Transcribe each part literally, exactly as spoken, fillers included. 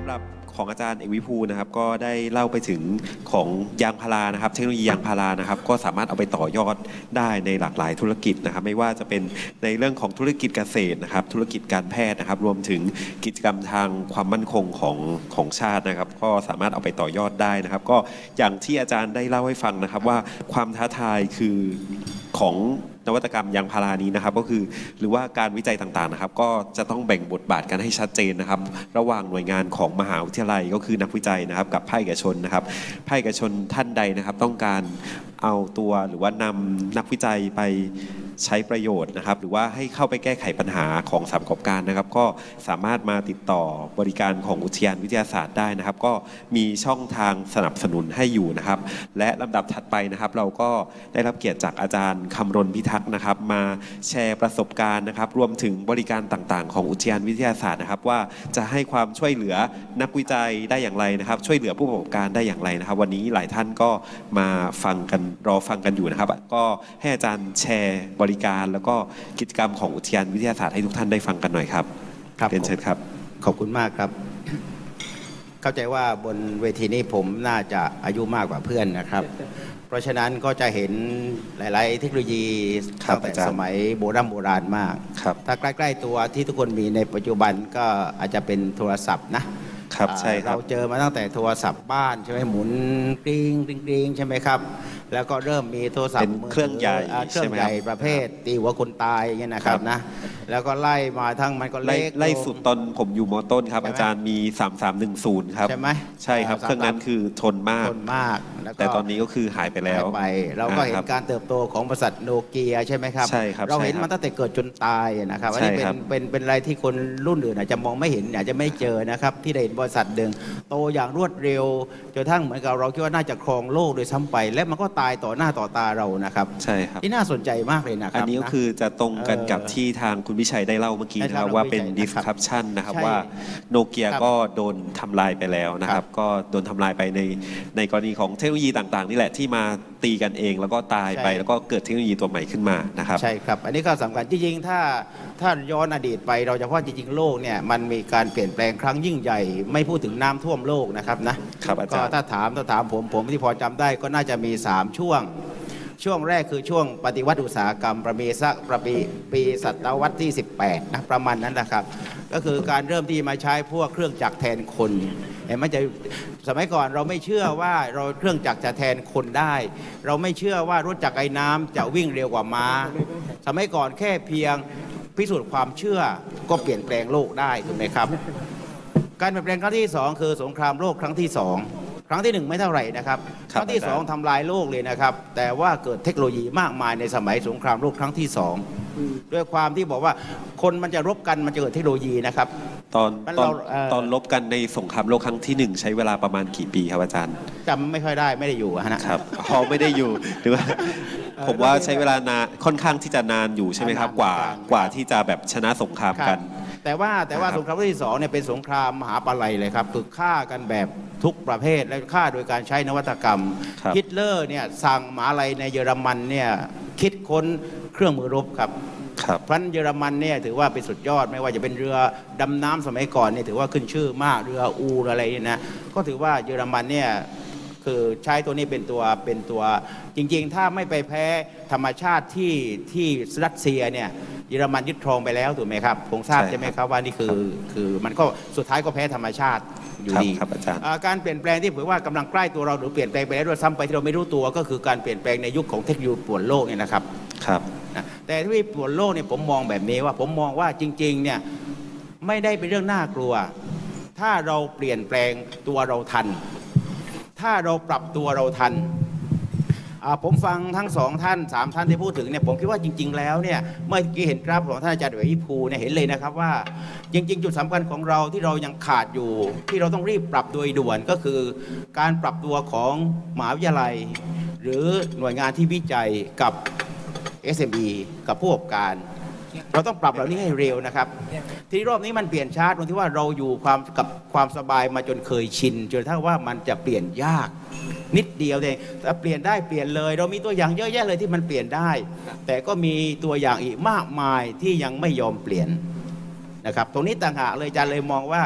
หรับของอาจารย์เอกวิภูนะครับก็ได้เล่าไปถึงของยางพารานะครับเทคโนโลยียางพารานะครับก็สามารถเอาไปต่อยอดได้ในหลากหลายธุรกิจนะครับไม่ว่าจะเป็นในเรื่องของธุรกิจเกษตรนะครับธุรกิจการแพทย์นะครับรวมถึงกิจกรรมทางความมั่นคงของของชาตินะครับก็สามารถเอาไปต่อยอดได้นะครับก็อย่างที่อาจารย์ได้เล่าให้ฟังนะครับว่าความท้าทายคือของนวัตกรรมยางพารานี้นะครับก็คือหรือว่าการวิจัยต่างๆนะครับก็จะต้องแบ่งบทบาทกันให้ชัดเจนนะครับระหว่างหน่วยงานของมหาวิทยาลัยก็คือนักวิจัยนะครับกับภาคเอกชนนะครับภาคเอกชนท่านใดนะครับต้องการเอาตัวหรือว่านำนักวิจัยไปใช้ประโยชน์นะครับหรือว่าให้เข้าไปแก้ไขปัญหาของสถานประกอบการนะครับก็สามารถมาติดต่อบริการของอุทยานวิทยาศาสตร์ได้นะครับก็มีช่องทางสนับสนุนให้อยู่นะครับและลำดับถัดไปนะครับเราก็ได้รับเกียรติจากอาจารย์คำรณพิทักษ์นะครับมาแชร์ประสบการณ์นะครับรวมถึงบริการต่างๆของอุทยานวิทยาศาสตร์นะครับว่าจะให้ความช่วยเหลือนักวิจัยได้อย่างไรนะครับช่วยเหลือผู้ประกอบการได้อย่างไรนะครับวันนี้หลายท่านก็มาฟังกันรอฟังกันอยู่นะครับก็ให้อาจารย์แชร์บริการแล้วก็กิจกรรมของอุทยานวิทยาศาสตร์ให้ทุกท่านได้ฟังกันหน่อยครับครับเรียนเชิญครับขอบคุณมากครับเข้าใจว่าบนเวทีนี้ผมน่าจะอายุมากกว่าเพื่อนนะครับเพราะฉะนั้นก็จะเห็นหลายๆเทคโนโลยีตั้งแต่สมัยโบราณโบราณมากถ้าใกล้ๆตัวที่ทุกคนมีในปัจจุบันก็อาจจะเป็นโทรศัพท์นะครับใช่ครับเราเจอมาตั้งแต่โทรศัพท์บ้านใช่ไหมหมุนกริ๊งกริ๊งกริ๊งใช่ไหมครับแล้วก็เริ่มมีโทรศัพท์เครื่องใหญ่เครื่องใหญ่ประเภทตีหัวคนตายอย่างเงี้ยนะครับนะแล้วก็ไล่มาทั้งมันก็เล็กไล่สุดตอนผมอยู่ม.ต้นครับอาจารย์มีสามสามหนึ่งศูนย์ครับใช่ไหมใช่ครับเครื่องนั้นคือทนมากทนมากแต่ตอนนี้ก็คือหายไปแล้วไปเราก็เห็นการเติบโตของบริษัทโนเกียใช่ไหมครับใช่ครับเราเห็นมันตั้งแต่เกิดจนตายนะครับอันนี้เป็นเป็นเป็นอะไรที่คนรุ่นอื่นอาจจะมองไม่เห็นอาจจะไม่เจอนะครับที่ได้เห็นบริษัทหนึ่งโตอย่างรวดเร็วจนทั้งเหมือนกับเราคิดว่าน่าจะครองโลกโดยซ้ำไปและมันก็ตายต่อหน้าต่อตาเรานะครับใช่ครับที่น่าสนใจมากเลยนะครับอันนี้ก็คือจะตรงกันกับที่ทางคุณวิชัยได้เล่าเมื่อกี้นะครับว่าเป็น disruption นะครับว่าโนเกียก็โดนทำลายไปแล้วนะครับก็โดนทำลายไปในในกรณีของเทคโนโลยีต่างๆนี่แหละที่มาตีกันเองแล้วก็ตายไปแล้วก็เกิดเทคโนโลยีตัวใหม่ขึ้นมานะครับใช่ครับอันนี้ก็สำคัญจริงๆถ้าถ้าย้อนอดีตไปเราจะว่าจริงๆโลกเนี่ยมันมีการเปลี่ยนแปลงครั้งยิ่งใหญ่ไม่พูดถึงน้ำท่วมโลกนะครับนะครับก็ถ้าถามถ้าถามผมผมที่พอจำได้ก็น่าจะมีสามช่วงช่วงแรกคือช่วงปฏิวัติอุตสาหกรรมประมีสักประปีปีศตวรรษที่สิบแปดนะประมาณนั้นนะครับก็คือการเริ่มที่มาใช้พวกเครื่องจักรแทนคนเห็นไหมจะสมัยก่อนเราไม่เชื่อว่าเราเครื่องจักรจะแทนคนได้เราไม่เชื่อว่ารถจักรไอ้น้ำจะวิ่งเร็วกว่าม้าสมัยก่อนแค่เพียงพิสูจน์ความเชื่อก็เปลี่ยนแปลงโลกได้ถูกไหมครับการเปลี่ยนแปลงครั้งที่สองคือสงครามโลกครั้งที่สองครั้งที่หนึ่งไม่เท่าไหร่นะครับครั้งที่สองทำลายโลกเลยนะครับแต่ว่าเกิดเทคโนโลยีมากมายในสมัยสงครามโลกครั้งที่สองด้วยความที่บอกว่าคนมันจะรบกันมันจะเกิดเทคโนโลยีนะครับตอนตอนตอนรบกันในสงครามโลกครั้งที่หนึ่งใช้เวลาประมาณกี่ปีครับอาจารย์จำไม่ค่อยได้ไม่ได้อยู่นะครับเขาไม่ได้อยู่หรือว่าผมว่าใช้เวลานานค่อนข้างที่จะนานอยู่ใช่ไหมครับกว่ากว่าที่จะแบบชนะสงครามกันแต่ว่าแต่ว่าสงครามโลกที่สองเนี่ยเป็นสงครามมหาปลัยเลยครับคือฆ่ากันแบบทุกประเภทและฆ่าโดยการใช้นวัตกรรมฮิตเลอร์เนี่ยสั่งมหาลัยในเยอรมันเนี่ยคิดค้นเครื่องมือรบครับเพราะเยอรมันเนี่ยถือว่าเป็นสุดยอดไม่ว่าจะเป็นเรือดำน้ำสมัยก่อนเนี่ยถือว่าขึ้นชื่อมากเรืออูอะไรเนี่ยนะก็ถือว่าเยอรมันเนี่ยคือใช้ตัวนี้เป็นตัวเป็นตัวจริงๆถ้าไม่ไปแพ้ธรรมชาติที่ที่รัสเซียเนี่ยเยอรมันยึดครองไปแล้วถูกไหมครับคงทราบใช่ไหมครับว่านี่คือคือมันก็สุดท้ายก็แพ้ธรรมชาติอยู่ดีครับอาจารย์การเปลี่ยนแปลงที่ถือว่ากำลังใกล้ตัวเราหรือเปลี่ยนแปลงไปแล้วด้วยซ้ำไปที่เราไม่รู้ตัวก็คือการเปลี่ยนแปลงในยุคของเทคโนโลยีป่วนโลกเนี่ยนะครับครับแต่ที่ป่วนโลกเนี่ยผมมองแบบนี้ว่าผมมองว่าจริงๆเนี่ยไม่ได้เป็นเรื่องน่ากลัวถ้าเราเปลี่ยนแปลงตัวเราทันถ้าเราปรับตัวเราทันผมฟังทั้งสองท่านสามท่านที่พูดถึงเนี่ยผมคิดว่าจริงๆแล้วเนี่ยเมื่อกี้เห็นกราฟของท่านอาจารย์เอกวิภูเนี่ยเห็นเลยนะครับว่าจริงๆจุดสำคัญของเราที่เรายังขาดอยู่ที่เราต้องรีบปรับโดยด่วนก็คือการปรับตัวของมหาวิทยาลัยหรือหน่วยงานที่วิจัยกับ เอส เอ็ม อี กับผู้ประกอบการเราต้องปรับเหล่านี้ให้เร็วนะครับทีรอบนี้มันเปลี่ยนช้าตรงที่ว่าเราอยู่ความกับความสบายมาจนเคยชินจนถ้าว่ามันจะเปลี่ยนยากนิดเดียวเองแต่เปลี่ยนได้เปลี่ยนเลยเรามีตัวอย่างเยอะแยะเลยที่มันเปลี่ยนได้แต่ก็มีตัวอย่างอีกมากมายที่ยังไม่ยอมเปลี่ยนนะครับตรงนี้ต่างหากเลยอาจารย์เลยมองว่า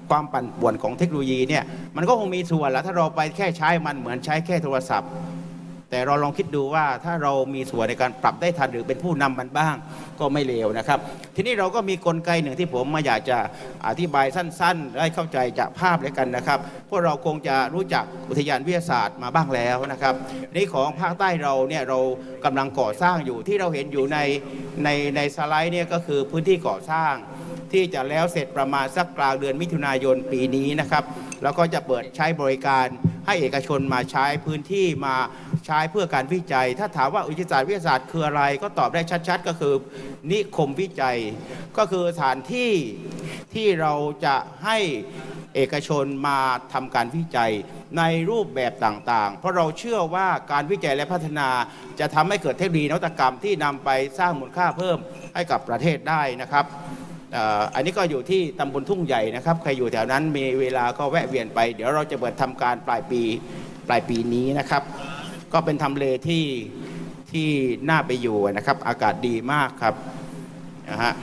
ความปั่นป่วนของเทคโนโลยีเนี่ยมันก็คงมีส่วนแล้วถ้าเราไปแค่ใช้มันเหมือนใช้แค่โทรศัพท์แต่เราลองคิดดูว่าถ้าเรามีส่วนในการปรับได้ทันหรือเป็นผู้นำมันบ้างก็ไม่เลวนะครับทีนี้เราก็มีกลไกหนึ่งที่ผมมาอยากจะอธิบายสั้นๆให้เข้าใจจากภาพเลยกันนะครับพวกเราคงจะรู้จักอุทยานวิทยาศาสตร์มาบ้างแล้วนะครับนี่ของภาคใต้เราเนี่ยเรากำลังก่อสร้างอยู่ที่เราเห็นอยู่ในในในสไลด์เนี่ยก็คือพื้นที่ก่อสร้างที่จะแล้วเสร็จประมาณสักกลางเดือนมิถุนายนปีนี้นะครับแล้วก็จะเปิดใช้บริการให้เอกชนมาใช้พื้นที่มาใช้เพื่อการวิจัยถ้าถามว่าอุทยานศาสตร์วิทยาศาสตร์คืออะไรก็ตอบได้ชัดๆก็คือนิคมวิจัยก็คือสถานที่ที่เราจะให้เอกชนมาทำการวิจัยในรูปแบบต่างๆเพราะเราเชื่อว่าการวิจัยและพัฒนาจะทำให้เกิดเทคโนโลยีนวัตกรรมที่นำไปสร้างมูลค่าเพิ่มให้กับประเทศได้นะครับอันนี้ก็อยู่ที่ตำบลทุ่งใหญ่นะครับใครอยู่แถวนั้นมีเวลาก็แวะเวียนไปเดี๋ยวเราจะเปิดทำการปลายปีปลายปีนี้นะครับก็เป็นทำเลที่ที่น่าไปอยู่นะครับอากาศดีมากครับนะฮะ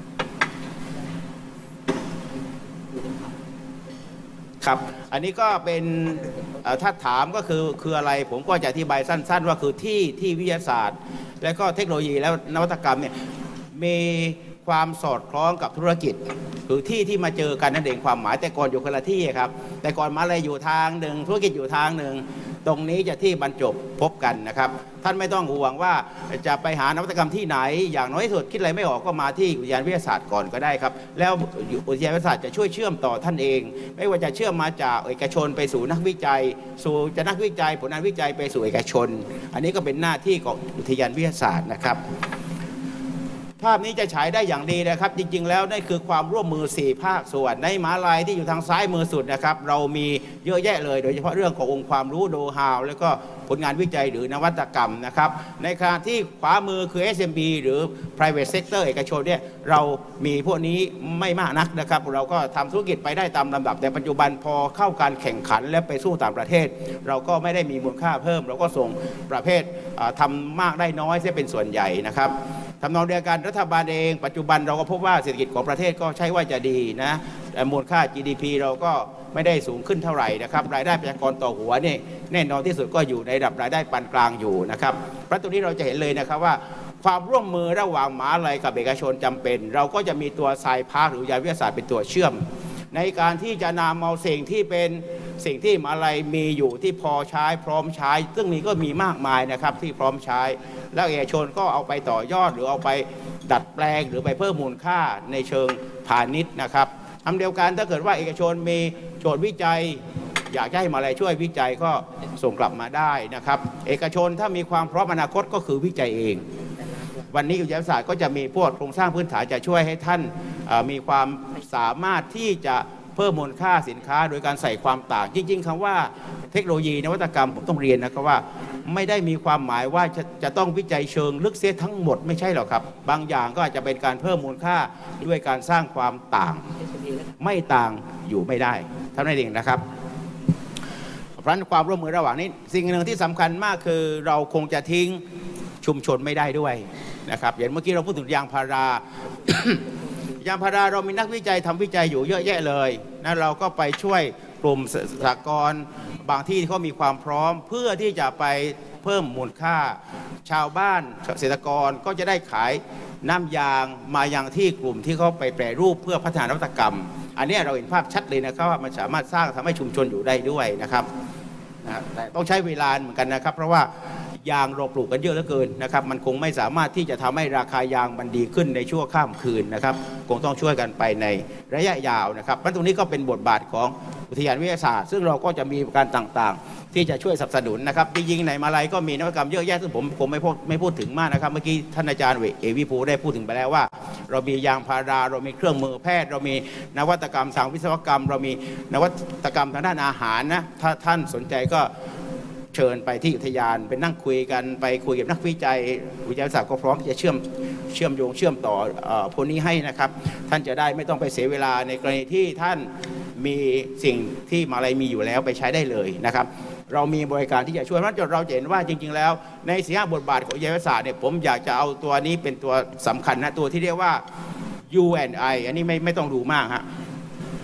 ครับอันนี้ก็เป็นถ้าถามก็คือคืออะไรผมก็จะอธิบายสั้นๆว่าคือที่ที่วิทยาศาสตร์และก็เทคโนโลยีและนวัตกรรมเนี่ยมีความสอดคล้องกับธุรกิจคือที่ที่มาเจอกันนั่นเองความหมายแต่ก่อนอยู่คนละที่ครับแต่ก่อนมาอะไรอยู่ทางหนึ่งธุรกิจอยู่ทางหนึ่งตรงนี้จะที่บรรจบพบกันนะครับท่านไม่ต้องห่วงว่าจะไปหานวัตกรรมที่ไหนอย่างน้อยที่สุดคิดอะไรไม่ออกก็มาที่อุทยานวิทยาศาสตร์ก่อนก็ได้ครับแล้วอุทยานวิทยาศาสตร์จะช่วยเชื่อมต่อท่านเองไม่ว่าจะเชื่อมมาจากเอกชนไปสู่นักวิจัยสู่จะนักวิจัยผลงานวิจัยไปสู่เอกชนอันนี้ก็เป็นหน้าที่ของอุทยานวิทยาศาสตร์นะครับภาพนี้จะฉายได้อย่างดีนะครับจริงๆแล้วนี่คือความร่วมมือสี่ภาคส่วนในมหาลัยที่อยู่ทางซ้ายมือสุดนะครับเรามีเยอะแยะเลยโดยเฉพาะเรื่องขององค์ความรู้โน้ตฮาวแล้วก็ผลงานวิจัยหรือนวัตกรรมนะครับในขณะที่ขวามือคือ เอส เอ็ม บี หรือ private sector เอกชนเนี่ยเรามีพวกนี้ไม่มากนักนะครับเราก็ทำธุรกิจไปได้ตามลำดับแต่ปัจจุบันพอเข้าการแข่งขันและไปสู้ต่างประเทศเราก็ไม่ได้มีมูลค่าเพิ่มเราก็ส่งประเภททำมากได้น้อยเสียเป็นส่วนใหญ่นะครับทำนองเดียวกันรัฐบาลเองปัจจุบันเราก็พบว่าเศรษฐกิจของประเทศก็ใช่ว่าจะดีนะมูลค่า จี ดี พี เราก็ไม่ได้สูงขึ้นเท่าไหร่นะครับรายได้ประชากรต่อหัวนี่แน่นอนที่สุดก็อยู่ในระดับรายได้ปานกลางอยู่นะครับเพราะตรงนี้เราจะเห็นเลยนะครับว่าความร่วมมือระหว่างมหาวิทยาลัยกับเอกชนจำเป็นเราก็จะมีตัวไซพาร์คหรือวิทยาวิทยาศาสตร์เป็นตัวเชื่อมในการที่จะนำเอาสิ่งที่เป็นสิ่งที่มหาวิทยาลัยมีอยู่ที่พอใช้พร้อมใช้ซึ่งนี้ก็มีมากมายนะครับที่พร้อมใช้แล้วเอกชนก็เอาไปต่อยอดหรือเอาไปดัดแปลงหรือไปเพิ่มมูลค่าในเชิงพาณิชย์นะครับทำเดียวกันถ้าเกิดว่าเอกชนมีโจทย์วิจัยอยากให้มหาวิทยาลัยช่วยวิจัยก็ส่งกลับมาได้นะครับเอกชนถ้ามีความพร้อมอนาคตก็คือวิจัยเองวันนี้อุทยานวิทยาศาสตร์ก็จะมีพวกโครงสร้างพื้นฐานจะช่วยให้ท่านมีความสามารถที่จะเพิ่มมูลค่าสินค้าโดยการใส่ความต่างจริงๆคำว่าเทคโนโลยีนวัตกรรมผมต้องเรียนนะครับว่าไม่ได้มีความหมายว่าจะจะต้องวิจัยเชิงลึกเสียทั้งหมดไม่ใช่หรอกครับบางอย่างก็อาจจะเป็นการเพิ่มมูลค่าด้วยการสร้างความต่างไม่ต่างอยู่ไม่ได้เท่านั้นเองนะครับเพราะฉะนั้นความร่วมมือระหว่างนี้สิ่งหนึ่งที่สำคัญมากคือเราคงจะทิ้งชุมชนไม่ได้ด้วยนะครับอย่างเมื่อกี้เราพูดถึงยางพารา ยางพาราเรามีนักวิจัยทำวิจัยอยู่เยอะแยะเลยนะเราก็ไปช่วยกลุ่มสหกรณ์บางที่เขามีความพร้อมเพื่อที่จะไปเพิ่มมูลค่าชาวบ้านเกษตรกรก็จะได้ขายน้ำยางมายังที่กลุ่มที่เขาไปแปรรูปเพื่อพัฒนานวัตกรรมอันนี้เราเห็นภาพชัดเลยนะครับว่ามันสามารถสร้างทำให้ชุมชนอยู่ได้ด้วยนะครับนะแต่ต้องใช้เวลาเหมือนกันนะครับเพราะว่ายางเราปลูกกันเยอะเหลือเกินนะครับมันคงไม่สามารถที่จะทำให้ราคายางมันดีขึ้นในชั่วข้ามคืนนะครับคงต้องช่วยกันไปในระยะยาวนะครับเพราะตรงนี้ก็เป็นบทบาทของอุทยานวิทยาศาสตร์ซึ่งเราก็จะมีการต่างๆที่จะช่วยสนับสนุนนะครับจริงๆในมหาลัยก็มีนวัตกรรมเยอะแยะซึ่งผมผมไม่พูดไม่พูดถึงมากนะครับเมื่อกี้ท่านอาจารย์เอวิภูได้พูดถึงไปแล้วว่าเรามียางพาราเรามีเครื่องมือแพทย์เรามีนวัตกรรมทางวิศวกรรมเรามีนวัตกรรมทางด้านอาหารนะถ้าท่านสนใจก็เชิญไปที่อุทยานไปนั่งคุยกันไปคุยกับนักวิจัยวิทยาศาสตร์ก็พร้อมที่จะเชื่อมเชื่อมโยงเชื่อมต่อพวกนี้ให้นะครับท่านจะได้ไม่ต้องไปเสียเวลาในกรณีที่ท่านมีสิ่งที่มหาลัยมีอยู่แล้วไปใช้ได้เลยนะครับเรามีบริการที่จะช่วยเพราะฉะนั้นเราจะเห็นว่าจริงๆแล้วในสี่ห้าบทบาทของวิทยาศาสตร์เนี่ยผมอยากจะเอาตัวนี้เป็นตัวสำคัญนะตัวที่เรียกว่า ยู แอนด์ ไอ อันนี้ไม่ไม่ต้องดูมากฮะ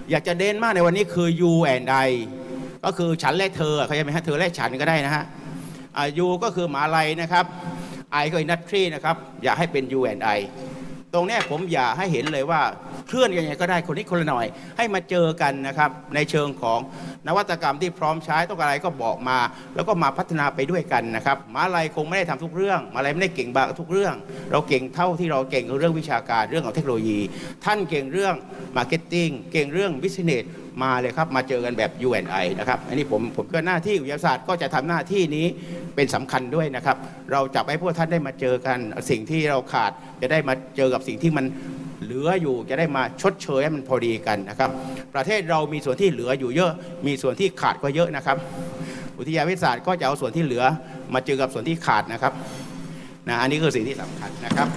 อยากจะเด่นมากในวันนี้คือ you and I ก็คือฉันและเธอเขาจะไหมฮะเธอและฉันก็ได้นะฮะยูก็คือหมาลัยนะครับไอก็อินดัสทรีนะครับอยากให้เป็น you and I ตรงนี้ผมอยากให้เห็นเลยว่าเคลื่อนยังไงก็ได้คนนี้คนละหน่อยให้มาเจอกันนะครับในเชิงของนวัตกรรมที่พร้อมใช้ต้องอะไรก็บอกมาแล้วก็มาพัฒนาไปด้วยกันนะครับมหาลัยคงไม่ได้ทำทุกเรื่องมหาลัยไม่ได้เก่งบางทุกเรื่องเราเก่งเท่าที่เราเก่งเรื่องวิชาการเรื่องของเทคโนโลยีท่านเก่งเรื่องมาร์เก็ตติ้งเก่งเรื่องบิสเนสมาเลยครับมาเจอกันแบบ ยู แอนด์ ไอ นะครับอันนี้ผมผมก็หน้าที่วิทยาศาสตร์ก็จะทำหน้าที่นี้เป็นสำคัญด้วยนะครับเราจับให้พวกท่านได้มาเจอกันสิ่งที่เราขาดจะได้มาเจอกับสิ่งที่มันเหลืออยู่จะได้มาชดเชยให้มันพอดีกันนะครับประเทศเรามีส่วนที่เหลืออยู่เยอะมีส่วนที่ขาดก็เยอะนะครับวิทยาวิทยาศาสตร์ก็จะเอาส่วนที่เหลือมาเจอกับส่วนที่ขาดนะครับนะอันนี้คือสิ่งที่สำคัญนะครับ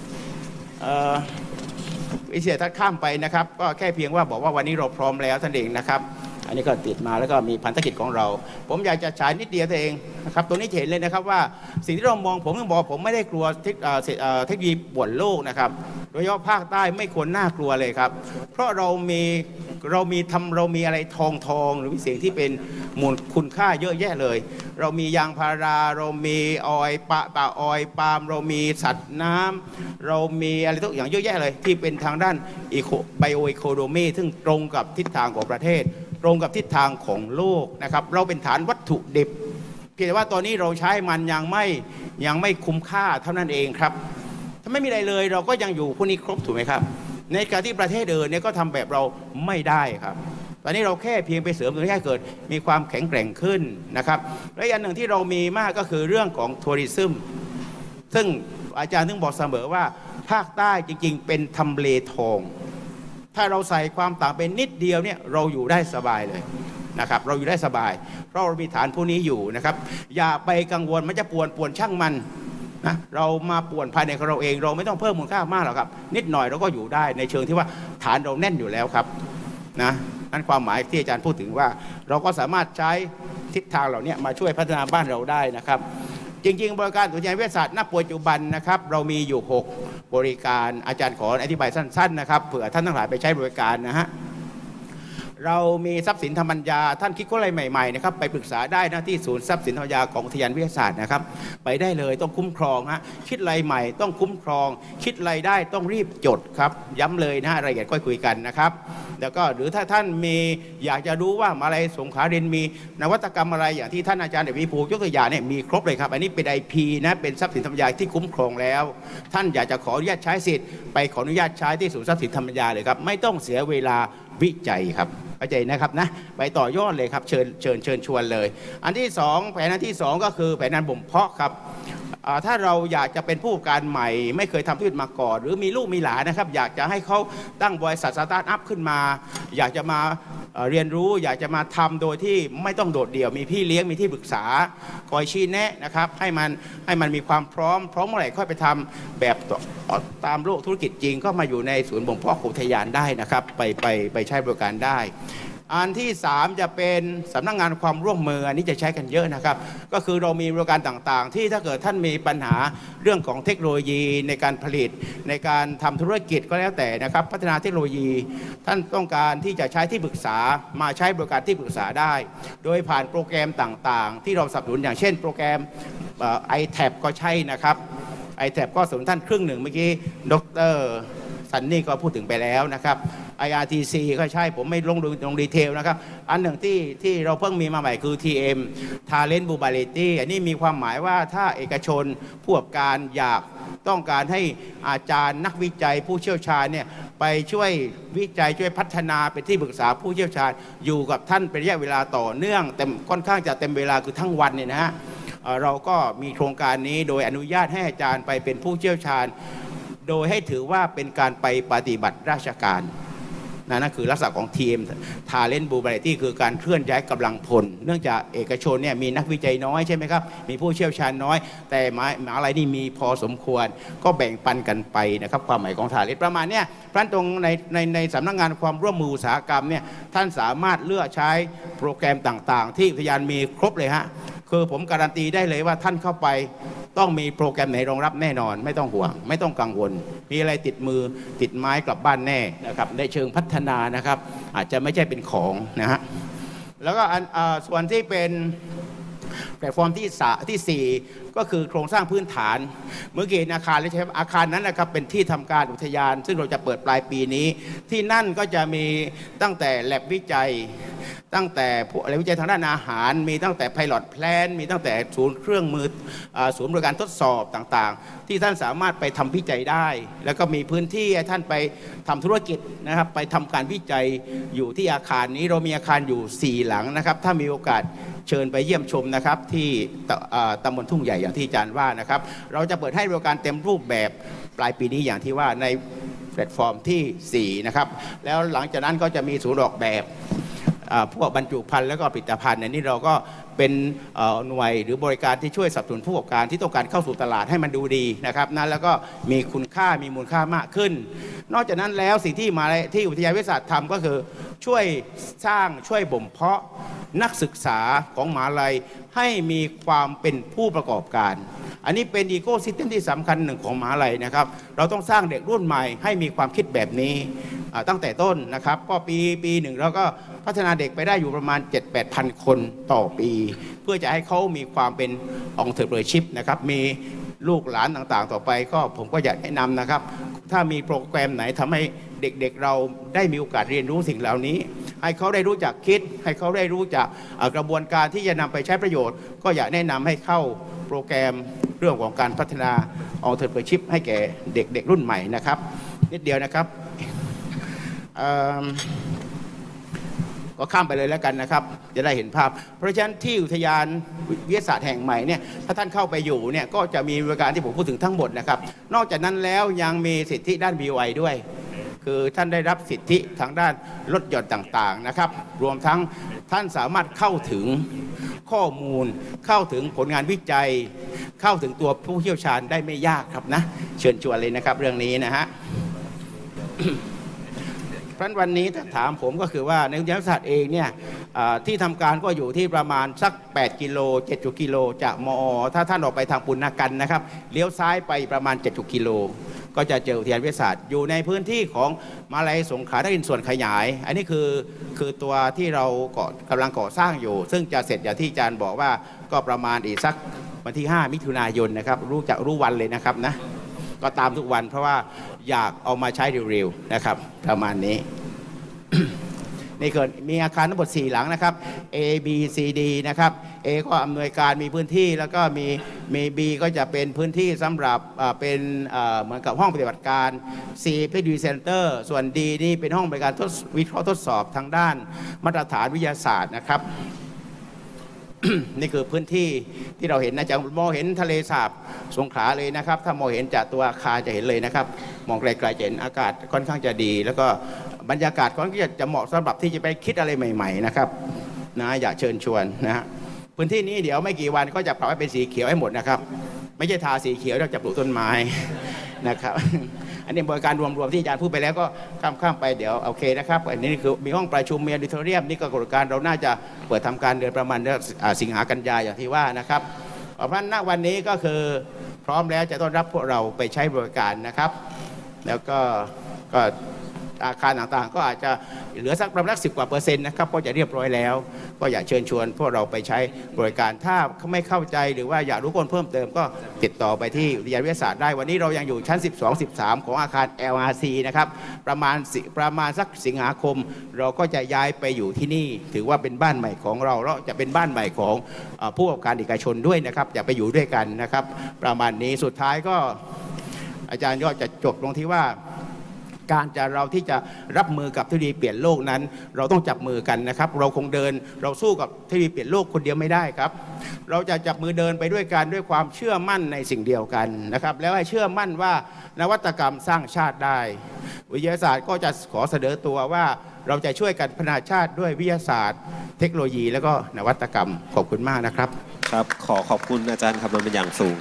วิทยาทัศน์ข้ามไปนะครับก็แค่เพียงว่าบอกว่าวันนี้เราพร้อมแล้วท่านเองนะครับอันนี้ก็ติดมาแล้วก็มีพันธกิจของเราผมอยากจะฉายนิดเดียวตัวเองนะครับตรงนี้เห็นเลยนะครับว่าสิ่งที่เรามองผมต้องบอกผมไม่ได้กลัวเทคโนโลยีป่วนโลกนะครับโดยเฉพาะภาคใต้ไม่ควรน่ากลัวเลยครับเพราะเรามีเรามีทำเรามีอะไรทองทองหรือสิ่งที่เป็นมูลคุณค่าเยอะแยะเลยเรามียางพาราเรามีออยปะป่าออยปาล์มเรามีสัตว์น้ำเรามีอะไรทุกอย่างเยอะแยะเลยที่เป็นทางด้านอีโคไบโออีโคโนมีซึ่งตรงกับทิศทางของประเทศตรงกับทิศทางของโลกนะครับเราเป็นฐานวัตถุดิบเพียงแต่ว่าตอนนี้เราใช้มันยังไม่ยังไม่คุ้มค่าเท่านั้นเองครับถ้าไม่มีอะไรเลยเราก็ยังอยู่พวกนี้ครบถูกไหมครับในการที่ประเทศอื่นเนี่ยก็ทำแบบเราไม่ได้ครับตอนนี้เราแค่เพียงไปเสริมตรงนี้ให้เกิดมีความแข็งแกร่งขึ้นนะครับและอีกอันหนึ่งที่เรามีมากก็คือเรื่องของทัวริซึมซึ่งอาจารย์ถึงบอกเสมอว่าภาคใต้จริงๆเป็นทำเลทองถ้าเราใส่ความต่างเป็นนิดเดียวเนี่ยเราอยู่ได้สบายเลยนะครับเราอยู่ได้สบายเพราะเรามีฐานผู้นี้อยู่นะครับอย่าไปกังวลมันจะป่วนป่วนช่างมันนะเรามาป่วนภายในของเราเองเราไม่ต้องเพิ่มมูลค่ามากหรอกครับนิดหน่อยเราก็อยู่ได้ในเชิงที่ว่าฐานเราแน่นอยู่แล้วครับนะนั่นความหมายที่อาจารย์พูดถึงว่าเราก็สามารถใช้ทิศทางเหล่านี้มาช่วยพัฒนาบ้านเราได้นะครับจริงๆบริการอุทยานวิทยาศาสตร์ณปัจจุบันนะครับเรามีอยู่หกบริการอาจารย์ขออธิบายสั้นๆนะครับเผื่อท่านทั้งหลายไปใช้บริการนะฮะเรามีทรัพย์สินทางปัญญาท่านคิดอะไรใหม่ๆนะครับไปปรึกษาได้นะที่ศูนย์ทรัพย์สินทางปัญญาของอุทยานวิทยาศาสตร์นะครับไปได้เลยต้องคุ้มครองฮะคิดอะไรใหม่ต้องคุ้มครองคิดอะไรได้ต้องรีบจดครับย้ำเลยนะฮะรายละเอียดค่อยคุยกันนะครับแล้วก็หรือถ้าท่านมีอยากจะรู้ว่ามาลัยสงขลารินมีนวัตกรรมอะไรอย่างที่ท่านอาจารย์เดชวิภูยกตัวอย่างเนี่ยมีครบเลยครับอันนี้เป็น ไอ พี นะเป็นทรัพย์สินทางปัญญาที่คุ้มครองแล้วท่านอยากจะขออนุญาตใช้สิทธิ์ไปขออนุญาตใช้ที่ศูนย์ทรัพย์สินทางปัญญาเลยครับไม่ต้องเสียเวลาวิจัยครับเข้าใจนะครับนะไปต่อยอดเลยครับเชิญเชิญเชิญชวนเลยอันที่สองแผนอันที่สองก็คือแผนงานบ่มเพาะครับถ้าเราอยากจะเป็นผู้การใหม่ไม่เคยทำธุรกิจมาก่อนหรือมีลูกมีหลานนะครับอยากจะให้เขาตั้งบริษัทสตาร์ทอัพขึ้นมาอยากจะมาเรียนรู้อยากจะมาทำโดยที่ไม่ต้องโดดเดี่ยวมีพี่เลี้ยงมีที่ปรึกษาคอยชี้แนะนะครับให้มันให้มันมีความพร้อมพร้อมเมื่อไหร่ค่อยไปทำแบบตามโลกธุรกิจจริงก็มาอยู่ในศูนย์บ่มเพาะอุทยานได้นะครับไปไปไปใช้บริการได้อันที่สามจะเป็นสำนักงานความร่วมมืออันนี้จะใช้กันเยอะนะครับก็คือเรามีบริการต่างๆที่ถ้าเกิดท่านมีปัญหาเรื่องของเทคโนโลยีในการผลิตในการทำธุรกิจก็แล้วแต่นะครับพัฒนาเทคโนโลยีท่านต้องการที่จะใช้ที่ปรึกษามาใช้บริการที่ปรึกษาได้โดยผ่านโปรแกรมต่างๆที่เราสนับสนุนอย่างเช่นโปรแกรม ไอ แท็บ ก็ใช่นะครับ ไอ แท็บ ก็สนับสนุนท่านครึ่งหนึ่งเมื่อกี้ดร.ซันนี่ก็พูดถึงไปแล้วนะครับ ไอ อาร์ ที ซี ก็ใช่ผมไม่ลงลงดีเทลนะครับอันหนึ่งที่ที่เราเพิ่งมีมาใหม่คือ ที เอ็ม Talent Mobility อันนี้มีความหมายว่าถ้าเอกชนผู้ประกอบการอยากต้องการให้อาจารย์นักวิจัยผู้เชี่ยวชาญเนี่ยไปช่วยวิจัยช่วยพัฒนาเป็นที่ปรึกษาผู้เชี่ยวชาญอยู่กับท่านเป็นระยะเวลาต่อเนื่องเต็มค่อนข้างจะเต็มเวลาคือทั้งวันเนี่ยนะฮะเราก็มีโครงการนี้โดยอนุญาตให้อาจารย์ไปเป็นผู้เชี่ยวชาญโดยให้ถือว่าเป็นการไปปฏิบัติราชการนั่นคือลักษณะของ ที เอ็ม Talent Mobility คือการเคลื่อนย้ายกำลังพลเนื่องจากเอกชนเนี่ยมีนักวิจัยน้อยใช่ไหมครับมีผู้เชี่ยวชาญน้อยแต่มหาวิทยาลัยนี่มีพอสมควรก็แบ่งปันกันไปนะครับความหมายของ Talent ประมาณเนี้ยพระตรงในในในสำนักงานความร่วมมืออุตสาหกรรมเนี่ยท่านสามารถเลือกใช้โปรแกรมต่างๆที่อุทยานมีครบเลยฮะคือผมการันตีได้เลยว่าท่านเข้าไปต้องมีโปรแกรมไหนรองรับแน่นอนไม่ต้องห่วงไม่ต้องกังวลมีอะไรติดมือติดไม้กลับบ้านแน่นะครับในเชิงพัฒนานะครับอาจจะไม่ใช่เป็นของนะฮะแล้วก็ส่วนที่เป็นแพลตฟอร์มที่ที่สี่ก็คือโครงสร้างพื้นฐานเมื่อกี้อาคารและใช้อาคารนั้นนะครับเป็นที่ทำการอุทยานซึ่งเราจะเปิดปลายปีนี้ที่นั่นก็จะมีตั้งแต่แลบวิจัยตั้งแต่อะไรวิจัยทางด้านอาหารมีตั้งแต่ไพลอตแพลนมีตั้งแต่ศูนย์เครื่องมือศูนย์บริการทดสอบต่างๆที่ท่านสามารถไปทำวิจัยได้แล้วก็มีพื้นที่ให้ท่านไปทำธุรกิจนะครับไปทำการวิจัยอยู่ที่อาคารนี้เรามีอาคารอยู่สี่หลังนะครับถ้ามีโอกาสเชิญไปเยี่ยมชมนะครับที่ตำบลทุ่งใหญ่อย่างที่อาจารย์ว่านะครับเราจะเปิดให้บริการเต็มรูปแบบปลายปีนี้อย่างที่ว่าในแพลตฟอร์มที่สี่นะครับแล้วหลังจากนั้นก็จะมีศูนย์ออกแบบพวกบรรจุภัณฑ์แล้วก็ผลิตภัณฑ์ในนี้เราก็เป็นหน่วยหรือบริการที่ช่วยสนับสนุนผู้ประกอบการที่ต้องการเข้าสู่ตลาดให้มันดูดีนะครับนั้นแล้วก็มีคุณค่ามีมูลค่ามากขึ้นนอกจากนั้นแล้วสิ่งที่มาที่อุทยานวิทยาศาสตร์ทำก็คือช่วยสร้างช่วยบ่มเพาะนักศึกษาของมหาวิทยาลัยให้มีความเป็นผู้ประกอบการอันนี้เป็นอีโคซิสเต็มที่สำคัญหนึ่งของมหาวิทยาลัยนะครับเราต้องสร้างเด็กรุ่นใหม่ให้มีความคิดแบบนี้ตั้งแต่ต้นนะครับก็ปีปีหนึ่งเราก็พัฒนาเด็กไปได้อยู่ประมาณ เจ็ดถึงแปดพัน คนต่อปีเพื่อจะให้เขามีความเป็น entrepreneurship นะครับมีลูกหลานต่างๆต่อไปก็ผมก็อยากแนะนำนะครับถ้ามีโปรแกรมไหนทำให้เด็กๆเราได้มีโอกาสเรียนรู้สิ่งเหล่านี้ให้เขาได้รู้จักคิดให้เขาได้รู้จักกระบวนการที่จะนำไปใช้ประโยชน์ก็อยากแนะนำให้เข้าโปรแกรมเรื่องของการพัฒนา entrepreneurship ให้แก่เด็กๆรุ่นใหม่นะครับนิดเดียวนะครับก็ข้ามไปเลยแล้วกันนะครับจะได้เห็นภาพเพราะฉะนั้นที่อุทยานวิทยาศาสตร์แห่งใหม่เนี่ยถ้าท่านเข้าไปอยู่เนี่ยก็จะมีบริการที่ผมพูดถึงทั้งหมดนะครับนอกจากนั้นแล้วยังมีสิทธิด้าน บี โอ ไอ ด้วยคือท่านได้รับสิทธิทางด้านลดหย่อนต่างๆนะครับรวมทั้งท่านสามารถเข้าถึงข้อมูลเข้าถึงผลงานวิจัยเข้าถึงตัวผู้เชี่ยวชาญได้ไม่ยากครับนะเชิญชวนเลยนะครับเรื่องนี้นะฮะ เพราะวันนี้ถ้าถามผมก็คือว่าในวิทยาศาสตร์เองเนี่ยที่ทำการก็อยู่ที่ประมาณสักแปดกิโลเจ็ดกิโลจากมอถ้าท่านออกไปทางปุณณกันนะครับเลี้ยวซ้ายไปประมาณเจ็ดกิโลก็จะเจออุทยานวิทยาศาสตร์อยู่ในพื้นที่ของมหาวิทยาลัยสงขลานครินทร์ส่วนขยายอันนี้คือคือตัวที่เรากำลังก่อสร้างอยู่ซึ่งจะเสร็จอย่างที่อาจารย์บอกว่าก็ประมาณอีกสักวันที่ห้ามิถุนายนนะครับรู้จักรู้วันเลยนะครับนะก็ตามทุกวันเพราะว่าอยากเอามาใช้เร็วๆนะครับประมาณนี้ นี่เกิดมีอาคารทั้งหมดสี่หลังนะครับ A B C D นะครับ A ก็อำนวยการมีพื้นที่แล้วก็มีมี B ก็จะเป็นพื้นที่สำหรับเป็นเหมือนกับห้องปฏิบัติการ C เป็น D Center ส่วน D นี่เป็นห้องบริการทดวิเคราะห์ทดสอบทางด้านมาตรฐานวิทยาศาสตร์นะครับ นี่คือพื้นที่ที่เราเห็นนะจะมองเห็นทะเลสาบสงขลาเลยนะครับถ้ามองเห็นจากตัวอาคารจะเห็นเลยนะครับมองไกลๆจะเห็นอากาศค่อนข้างจะดีแล้วก็บรรยากาศค่อนข้างจะเหมาะสำหรับที่จะไปคิดอะไรใหม่ๆนะครับนะอยากเชิญชวนนะฮะพื้นที่นี้เดี๋ยวไม่กี่วันก็จะปรับให้เป็นสีเขียวให้หมดนะครับไม่ใช่ทาสีเขียวแล้วจะปลูกต้นไม้นะครับอันนี้บริการรวมๆที่อาจารย์พูดไปแล้วก็ข้ามๆไปเดี๋ยวโอเคนะครับอันนี้คือมีห้องประชุมมีออดิโทเรียมนี่ก็กฎการเราน่าจะเปิดทำการเดือนประมาณสิงหากันยาอย่างที่ว่านะครับเพราะฉะนั้นณวันนี้ก็คือพร้อมแล้วจะต้อนรับพวกเราไปใช้บริการนะครับแล้วก็ก็อาคารต่างๆก็อาจจะเหลือสักประมาณสิบกว่าเปอร์เซ็นต์นะครับก็จะเรียบร้อยแล้วก็อยากเชิญชวนพวกเราไปใช้บริการถ้าไม่เข้าใจหรือว่าอยากรู้ข้อมูลเพิ่มเติมก็ติดต่อไปที่วิทยาวิทยาศาสตร์ได้วันนี้เรายังอยู่ชั้นสิบสอง สิบสามของอาคาร แอล อาร์ ซี นะครับประมาณประมาณสักสิงหาคมเราก็จะย้ายไปอยู่ที่นี่ถือว่าเป็นบ้านใหม่ของเราแล้วจะเป็นบ้านใหม่ของผู้ประกอบการเอกชนด้วยนะครับอย่าไปอยู่ด้วยกันนะครับประมาณนี้สุดท้ายก็อาจารย์ก็จะจบตรงที่ว่าการจะเราที่จะรับมือกับเทคโนโลยีเปลี่ยนโลกนั้นเราต้องจับมือกันนะครับเราคงเดินเราสู้กับเทคโนโลยีเปลี่ยนโลกคนเดียวไม่ได้ครับเราจะจับมือเดินไปด้วยกันด้วยความเชื่อมั่นในสิ่งเดียวกันนะครับแล้วให้เชื่อมั่นว่านวัตกรรมสร้างชาติได้วิทยาศาสตร์ก็จะขอเสนอตัวว่าเราจะช่วยกันพัฒนาชาติด้วยวิทยาศาสตร์เทคโนโลยีและก็นวัตกรรมขอบคุณมากนะครับครับขอขอบคุณอาจารย์คำนวณเป็นอย่างสูงครับ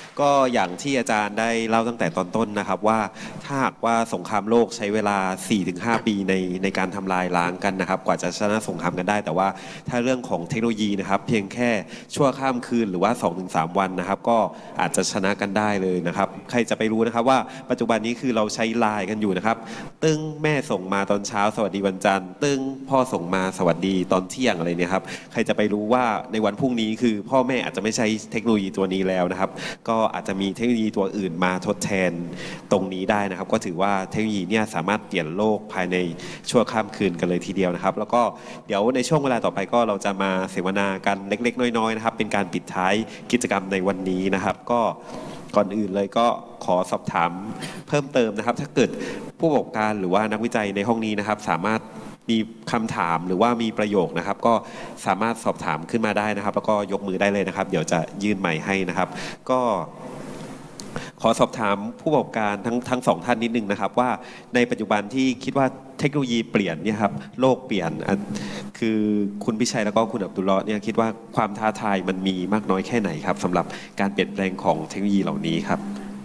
ก็อย่างที่อาจารย์ได้เล่าตั้งแต่ตอนต้นนะครับว่าถ้าหากว่าสงครามโลกใช้เวลา สี่ถึงห้า ปีในในการทำลายล้างกันนะครับกว่าจะชนะสงครามกันได้แต่ว่าถ้าเรื่องของเทคโนโลยีนะครับเพียงแค่ชั่วข้ามคืนหรือว่า สองถึงสาม วันนะครับก็อาจจะชนะกันได้เลยนะครับใครจะไปรู้นะครับว่าปัจจุบันนี้คือเราใช้ไลน์กันอยู่นะครับตึ้งแม่ส่งมาตอนเช้าสวัสดีวันจันทร์ตึ้งพ่อส่งมาสวัสดีตอนเที่ยงอะไรเนี่ยครับใครจะไปรู้ว่าในวันพรุ่งนี้คือพ่อแม่อาจจะไม่ใช้เทคโนโลยีตัวนี้แล้วนะครับก็อาจจะมีเทคโนโลยีตัวอื่นมาทดแทนตรงนี้ได้นะครับก็ถือว่าเทคโนโลยีเนี่ยสามารถเปลี่ยนโลกภายในชั่วข้ามคืนกันเลยทีเดียวนะครับแล้วก็เดี๋ยวในช่วงเวลาต่อไปก็เราจะมาเสวนากันเล็กๆน้อยๆนะครับเป็นการปิดท้ายกิจกรรมในวันนี้นะครับก็ก่อนอื่นเลยก็ขอสอบถามเพิ่มเติมนะครับถ้าเกิดผู้ประกอบการหรือว่านักวิจัยในห้องนี้นะครับสามารถมีคำถามหรือว่ามีประโยคนะครับก็สามารถสอบถามขึ้นมาได้นะครับแล้วก็ยกมือได้เลยนะครับเดี๋ยวจะยื่นไมค์ให้นะครับก็ขอสอบถามผู้ประกอบการทั้งทั้งสองท่านนิดนึงนะครับว่าในปัจจุบันที่คิดว่าเทคโนโลยีเปลี่ยนเนี่ยครับโลกเปลี่ยนคือคุณพิชัยแล้วก็คุณอับดุลเลาะห์เนี่ยคิดว่าความท้าทายมันมีมากน้อยแค่ไหนครับสำหรับการเปลี่ยนแปลงของเทคโนโลยีเหล่านี้ครับ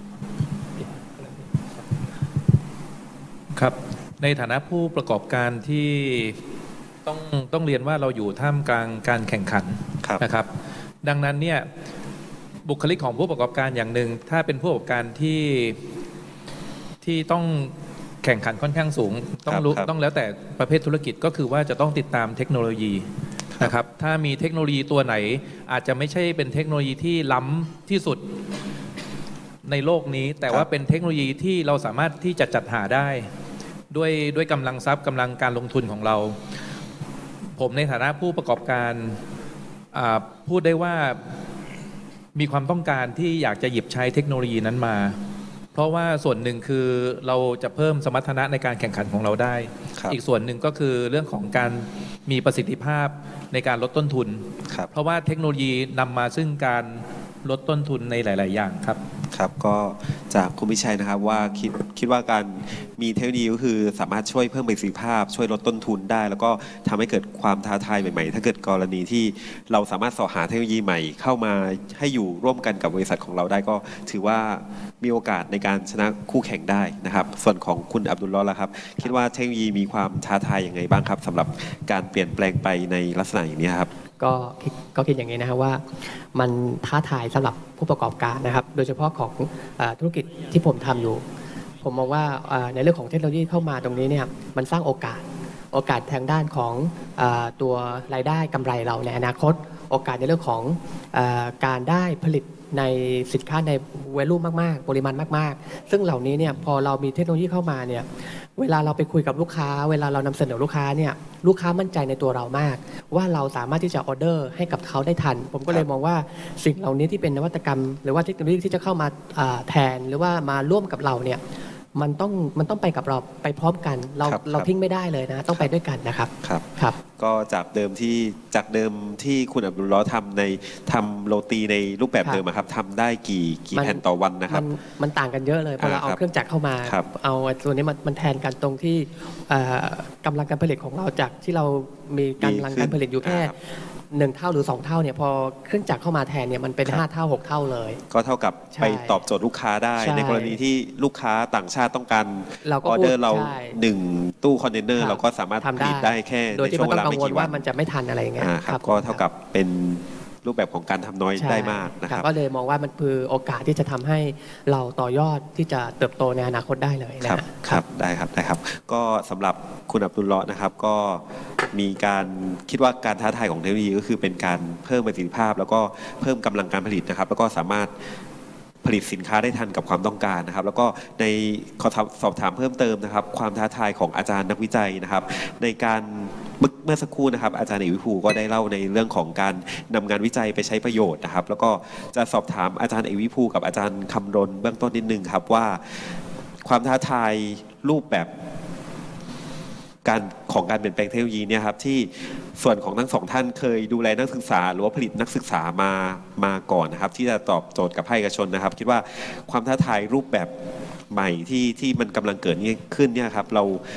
ครับในฐานะผู้ประกอบการที่ต้องต้องเรียนว่าเราอยู่ท่ามกลางการแข่งขันนะครับดังนั้นเนี่ยบุคลิกของผู้ประกอบการอย่างหนึ่งถ้าเป็นผู้ประกอบการที่ที่ต้องแข่งขันค่อนข้างสูงต้องรู้ต้องแล้วแต่ประเภทธุรกิจก็คือว่าจะต้องติดตามเทคโนโลยีนะครับถ้ามีเทคโนโลยีตัวไหนอาจจะไม่ใช่เป็นเทคโนโลยีที่ล้ำที่สุดในโลกนี้แต่ว่าเป็นเทคโนโลยีที่เราสามารถที่จะจัดหาได้ด้วยด้วยกำลังทรัพย์กำลังการลงทุนของเราผมในฐานะผู้ประกอบการพูดได้ว่ามีความต้องการที่อยากจะหยิบใช้เทคโนโลยีนั้นมาเพราะว่าส่วนหนึ่งคือเราจะเพิ่มสมรรถนะในการแข่งขันของเราได้อีกส่วนหนึ่งก็คือเรื่องของการมีประสิทธิภาพในการลดต้นทุนเพราะว่าเทคโนโลยีนำมาซึ่งการลดต้นทุนในหลายๆอย่างครับครับก็จากคุณพิชัยนะครับว่าคิดคิดว่าการมีเทคโนโลยีก็คือสามารถช่วยเพิ่มประสิทธิภาพช่วยลดต้นทุนได้แล้วก็ทำให้เกิดความท้าทายใหม่ๆถ้าเกิดกรณีที่เราสามารถสอหาเทคโนโลยีใหม่เข้ามาให้อยู่ร่วมกันกับบริษัทของเราได้ก็ถือว่ามีโอกาสในการชนะคู่แข่งได้นะครับส่วนของคุณอับดุลเลาะห์ล่ะครับคิดว่าเทคโนโลยีมีความท้าทายยังไงบ้างครับสำหรับการเปลี่ยนแปลงไปในลักษณะอย่างนี้ครับก็ก็คิดอย่างนี้นะครับว่ามันท้าทายสำหรับผู้ประกอบการนะครับโดยเฉพาะของธุรกิจที่ผมทำอยู่ผมมองว่าในเรื่องของเทคโนโลยีเข้ามาตรงนี้เนี่ยมันสร้างโอกาสโอกาสทางด้านของตัวรายได้กำไรเราในอนาคตโอกาสในเรื่องของการได้ผลิตในสินค้าในวอลุ่มมากๆปริมาณมากๆซึ่งเหล่านี้เนี่ยพอเรามีเทคโนโลยีเข้ามาเนี่ยเวลาเราไปคุยกับลูกค้าเวลาเรานำเสนอลูกค้าเนี่ยลูกค้ามั่นใจในตัวเรามากว่าเราสามารถที่จะออเดอร์ให้กับเขาได้ทันผมก็เลยมองว่าสิ่งเหล่านี้ที่เป็นนวัตกรรมหรือว่าเทคโนโลยีที่จะเข้ามาแทนหรือว่ามาร่วมกับเราเนี่ยมันต้องมันต้องไปกับเราไปพร้อมกันเราเราทิ้งไม่ได้เลยนะต้องไปด้วยกันนะครับครับครับก็จากเดิมที่จากเดิมที่คุณอับดุลเลาะห์ทำในทำโรตีในรูปแบบเดิมครับทำได้กี่กี่แผ่นต่อวันนะครับมันต่างกันเยอะเลยพอเราเอาเครื่องจักรเข้ามาเอาตัวนี้มันมันแทนกันตรงที่กำลังการผลิตของเราจากที่เรามีกำลังการผลิตอยู่แค่หนึ่งเท่าหรือสองเท่าเนี่ยพอเครื่องจักรเข้ามาแทนเนี่ยมันเป็นห้าเท่าหกเท่าเลยก็เท่ากับไปตอบโจทย์ลูกค้าได้ในกรณีที่ลูกค้าต่างชาติต้องการออเดอร์เราหนึ่งตู้คอนเทนเนอร์เราก็สามารถผลิตได้แค่ในช่วงเวลาไม่กี่วันมันจะไม่ทันอะไรเงี้ยครับก็เท่ากับเป็นรูปแบบของการทำน้อยได้มากนะครับก็เลยมองว่ามันคือโอกาสที่จะทำให้เราต่อยอดที่จะเติบโตในอนาคตได้เลยนะครับครับได้ครับได้ครับก็สำหรับคุณอับดุลเลาะห์นะครับก็มีการคิดว่าการท้าทายของเทคโนโลยีก็คือเป็นการเพิ่มประสิทธิภาพแล้วก็เพิ่มกำลังการผลิตนะครับแล้วก็สามารถผลิตสินค้าได้ทันกับความต้องการนะครับแล้วก็ในขอสอบถามเพิ่มเติมนะครับความท้าทายของอาจารย์นักวิจัยนะครับในการเมื่อสักครู่นะครับอาจารย์เอกวิภูก็ได้เล่าในเรื่องของการนำงานวิจัยไปใช้ประโยชน์นะครับแล้วก็จะสอบถามอาจารย์เอกวิภูกับอาจารย์คำรณเบื้องต้นนิดนึงครับว่าความท้าทายรูปแบบการของการเปลี่ยนแปลงเทคโนโลยีเนี่ยครับที่ส่วนของทั้งสองท่านเคยดูแลนักศึกษาหรือว่าผลิตนักศึกษามามาก่อนนะครับที่จะตอบโจทย์กับภาคเอกชนนะครับคิดว่าความท้าทายรูปแบบใหม่ที่ที่มันกำลังเกิดขึ้นเนี่ยครับเรา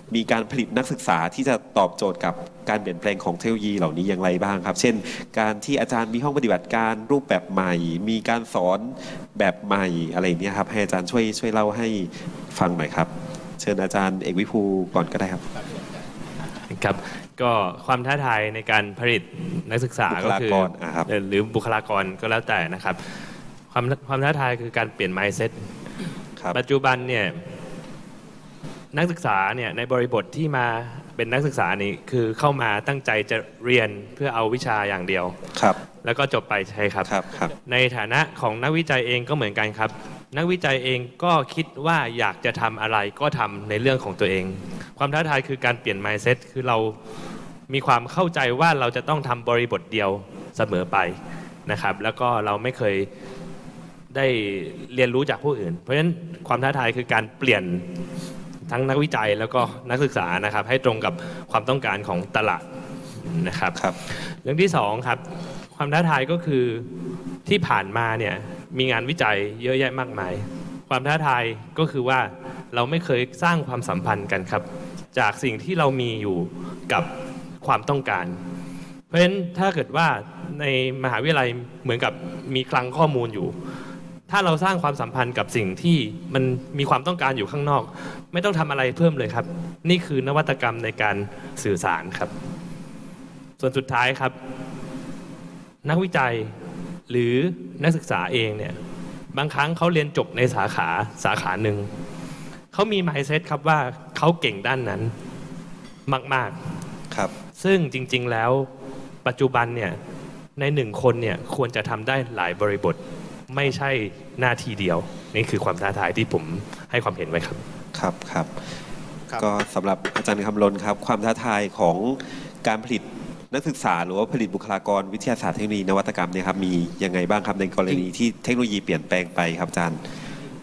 มีการผลิตนักศึกษาที่จะตอบโจทย์กับการเปลี่ยนแปลงของเทคโนโลยีเหล่านี้อย่างไรบ้างครับเช่นการที่อาจารย์มีห้องปฏิบัติการรูปแบบใหม่มีการสอนแบบใหม่อะไรเนี้ยครับให้อาจารย์ช่วยช่วยเล่าให้ฟังหน่อยครับเชิญอาจารย์เอกวิภูก่อนก็ได้ครับครับก็ความท้าทายในการผลิตนักศึกษาก็คือหรือบุคลากรก็แล้วแต่นะครับความความท้าทายคือการเปลี่ยน mindset ปัจจุบันเนี่ยนักศึกษาเนี่ยในบริบทที่มาเป็นนักศึกษานี่คือเข้ามาตั้งใจจะเรียนเพื่อเอาวิชาอย่างเดียวครับแล้วก็จบไปใช่ครับครับครับในฐานะของนักวิจัยเองก็เหมือนกันครับนักวิจัยเองก็คิดว่าอยากจะทำอะไรก็ทำในเรื่องของตัวเองความท้าทายคือการเปลี่ยน mindset คือเรามีความเข้าใจว่าเราจะต้องทำบริบทเดียวเสมอไปนะครับแล้วก็เราไม่เคยได้เรียนรู้จากผู้อื่นเพราะฉะนั้นความท้าทายคือการเปลี่ยนทั้งนักวิจัยแล้วก็นักศึกษานะครับให้ตรงกับความต้องการของตลาดนะครับครับเรื่องที่สองครับความท้าทายก็คือที่ผ่านมาเนี่ยมีงานวิจัยเยอะแยะมากมายความท้าทายก็คือว่าเราไม่เคยสร้างความสัมพันธ์กันครับจากสิ่งที่เรามีอยู่กับความต้องการเพราะฉะนั้นถ้าเกิดว่าในมหาวิทยาลัยเหมือนกับมีคลังข้อมูลอยู่ถ้าเราสร้างความสัมพันธ์กับสิ่งที่มันมีความต้องการอยู่ข้างนอกไม่ต้องทำอะไรเพิ่มเลยครับนี่คือนวัตกรรมในการสื่อสารครับส่วนสุดท้ายครับนักวิจัยหรือนักศึกษาเองเนี่ยบางครั้งเขาเรียนจบในสาขาสาขาหนึ่งเขามี mindset ครับว่าเขาเก่งด้านนั้นมากๆครับซึ่งจริงๆแล้วปัจจุบันเนี่ยในหนึ่งคนเนี่ยควรจะทำได้หลายบริบทไม่ใช่หน้าที่เดียวนี่คือความท้าทายที่ผมให้ความเห็นไว้ครับครับครับก็สำหรับอาจารย์คำลนครับความท้าทายของการผลิตนักศึกษาหรือว่าผลิตบุคลากรวิทยาศาสตร์เทคโนโลยีนวัตกรรมเนี่ยครับมียังไงบ้างครับในกรณีที่เทคโนโลยีเปลี่ยนแปลงไปครับอาจารย์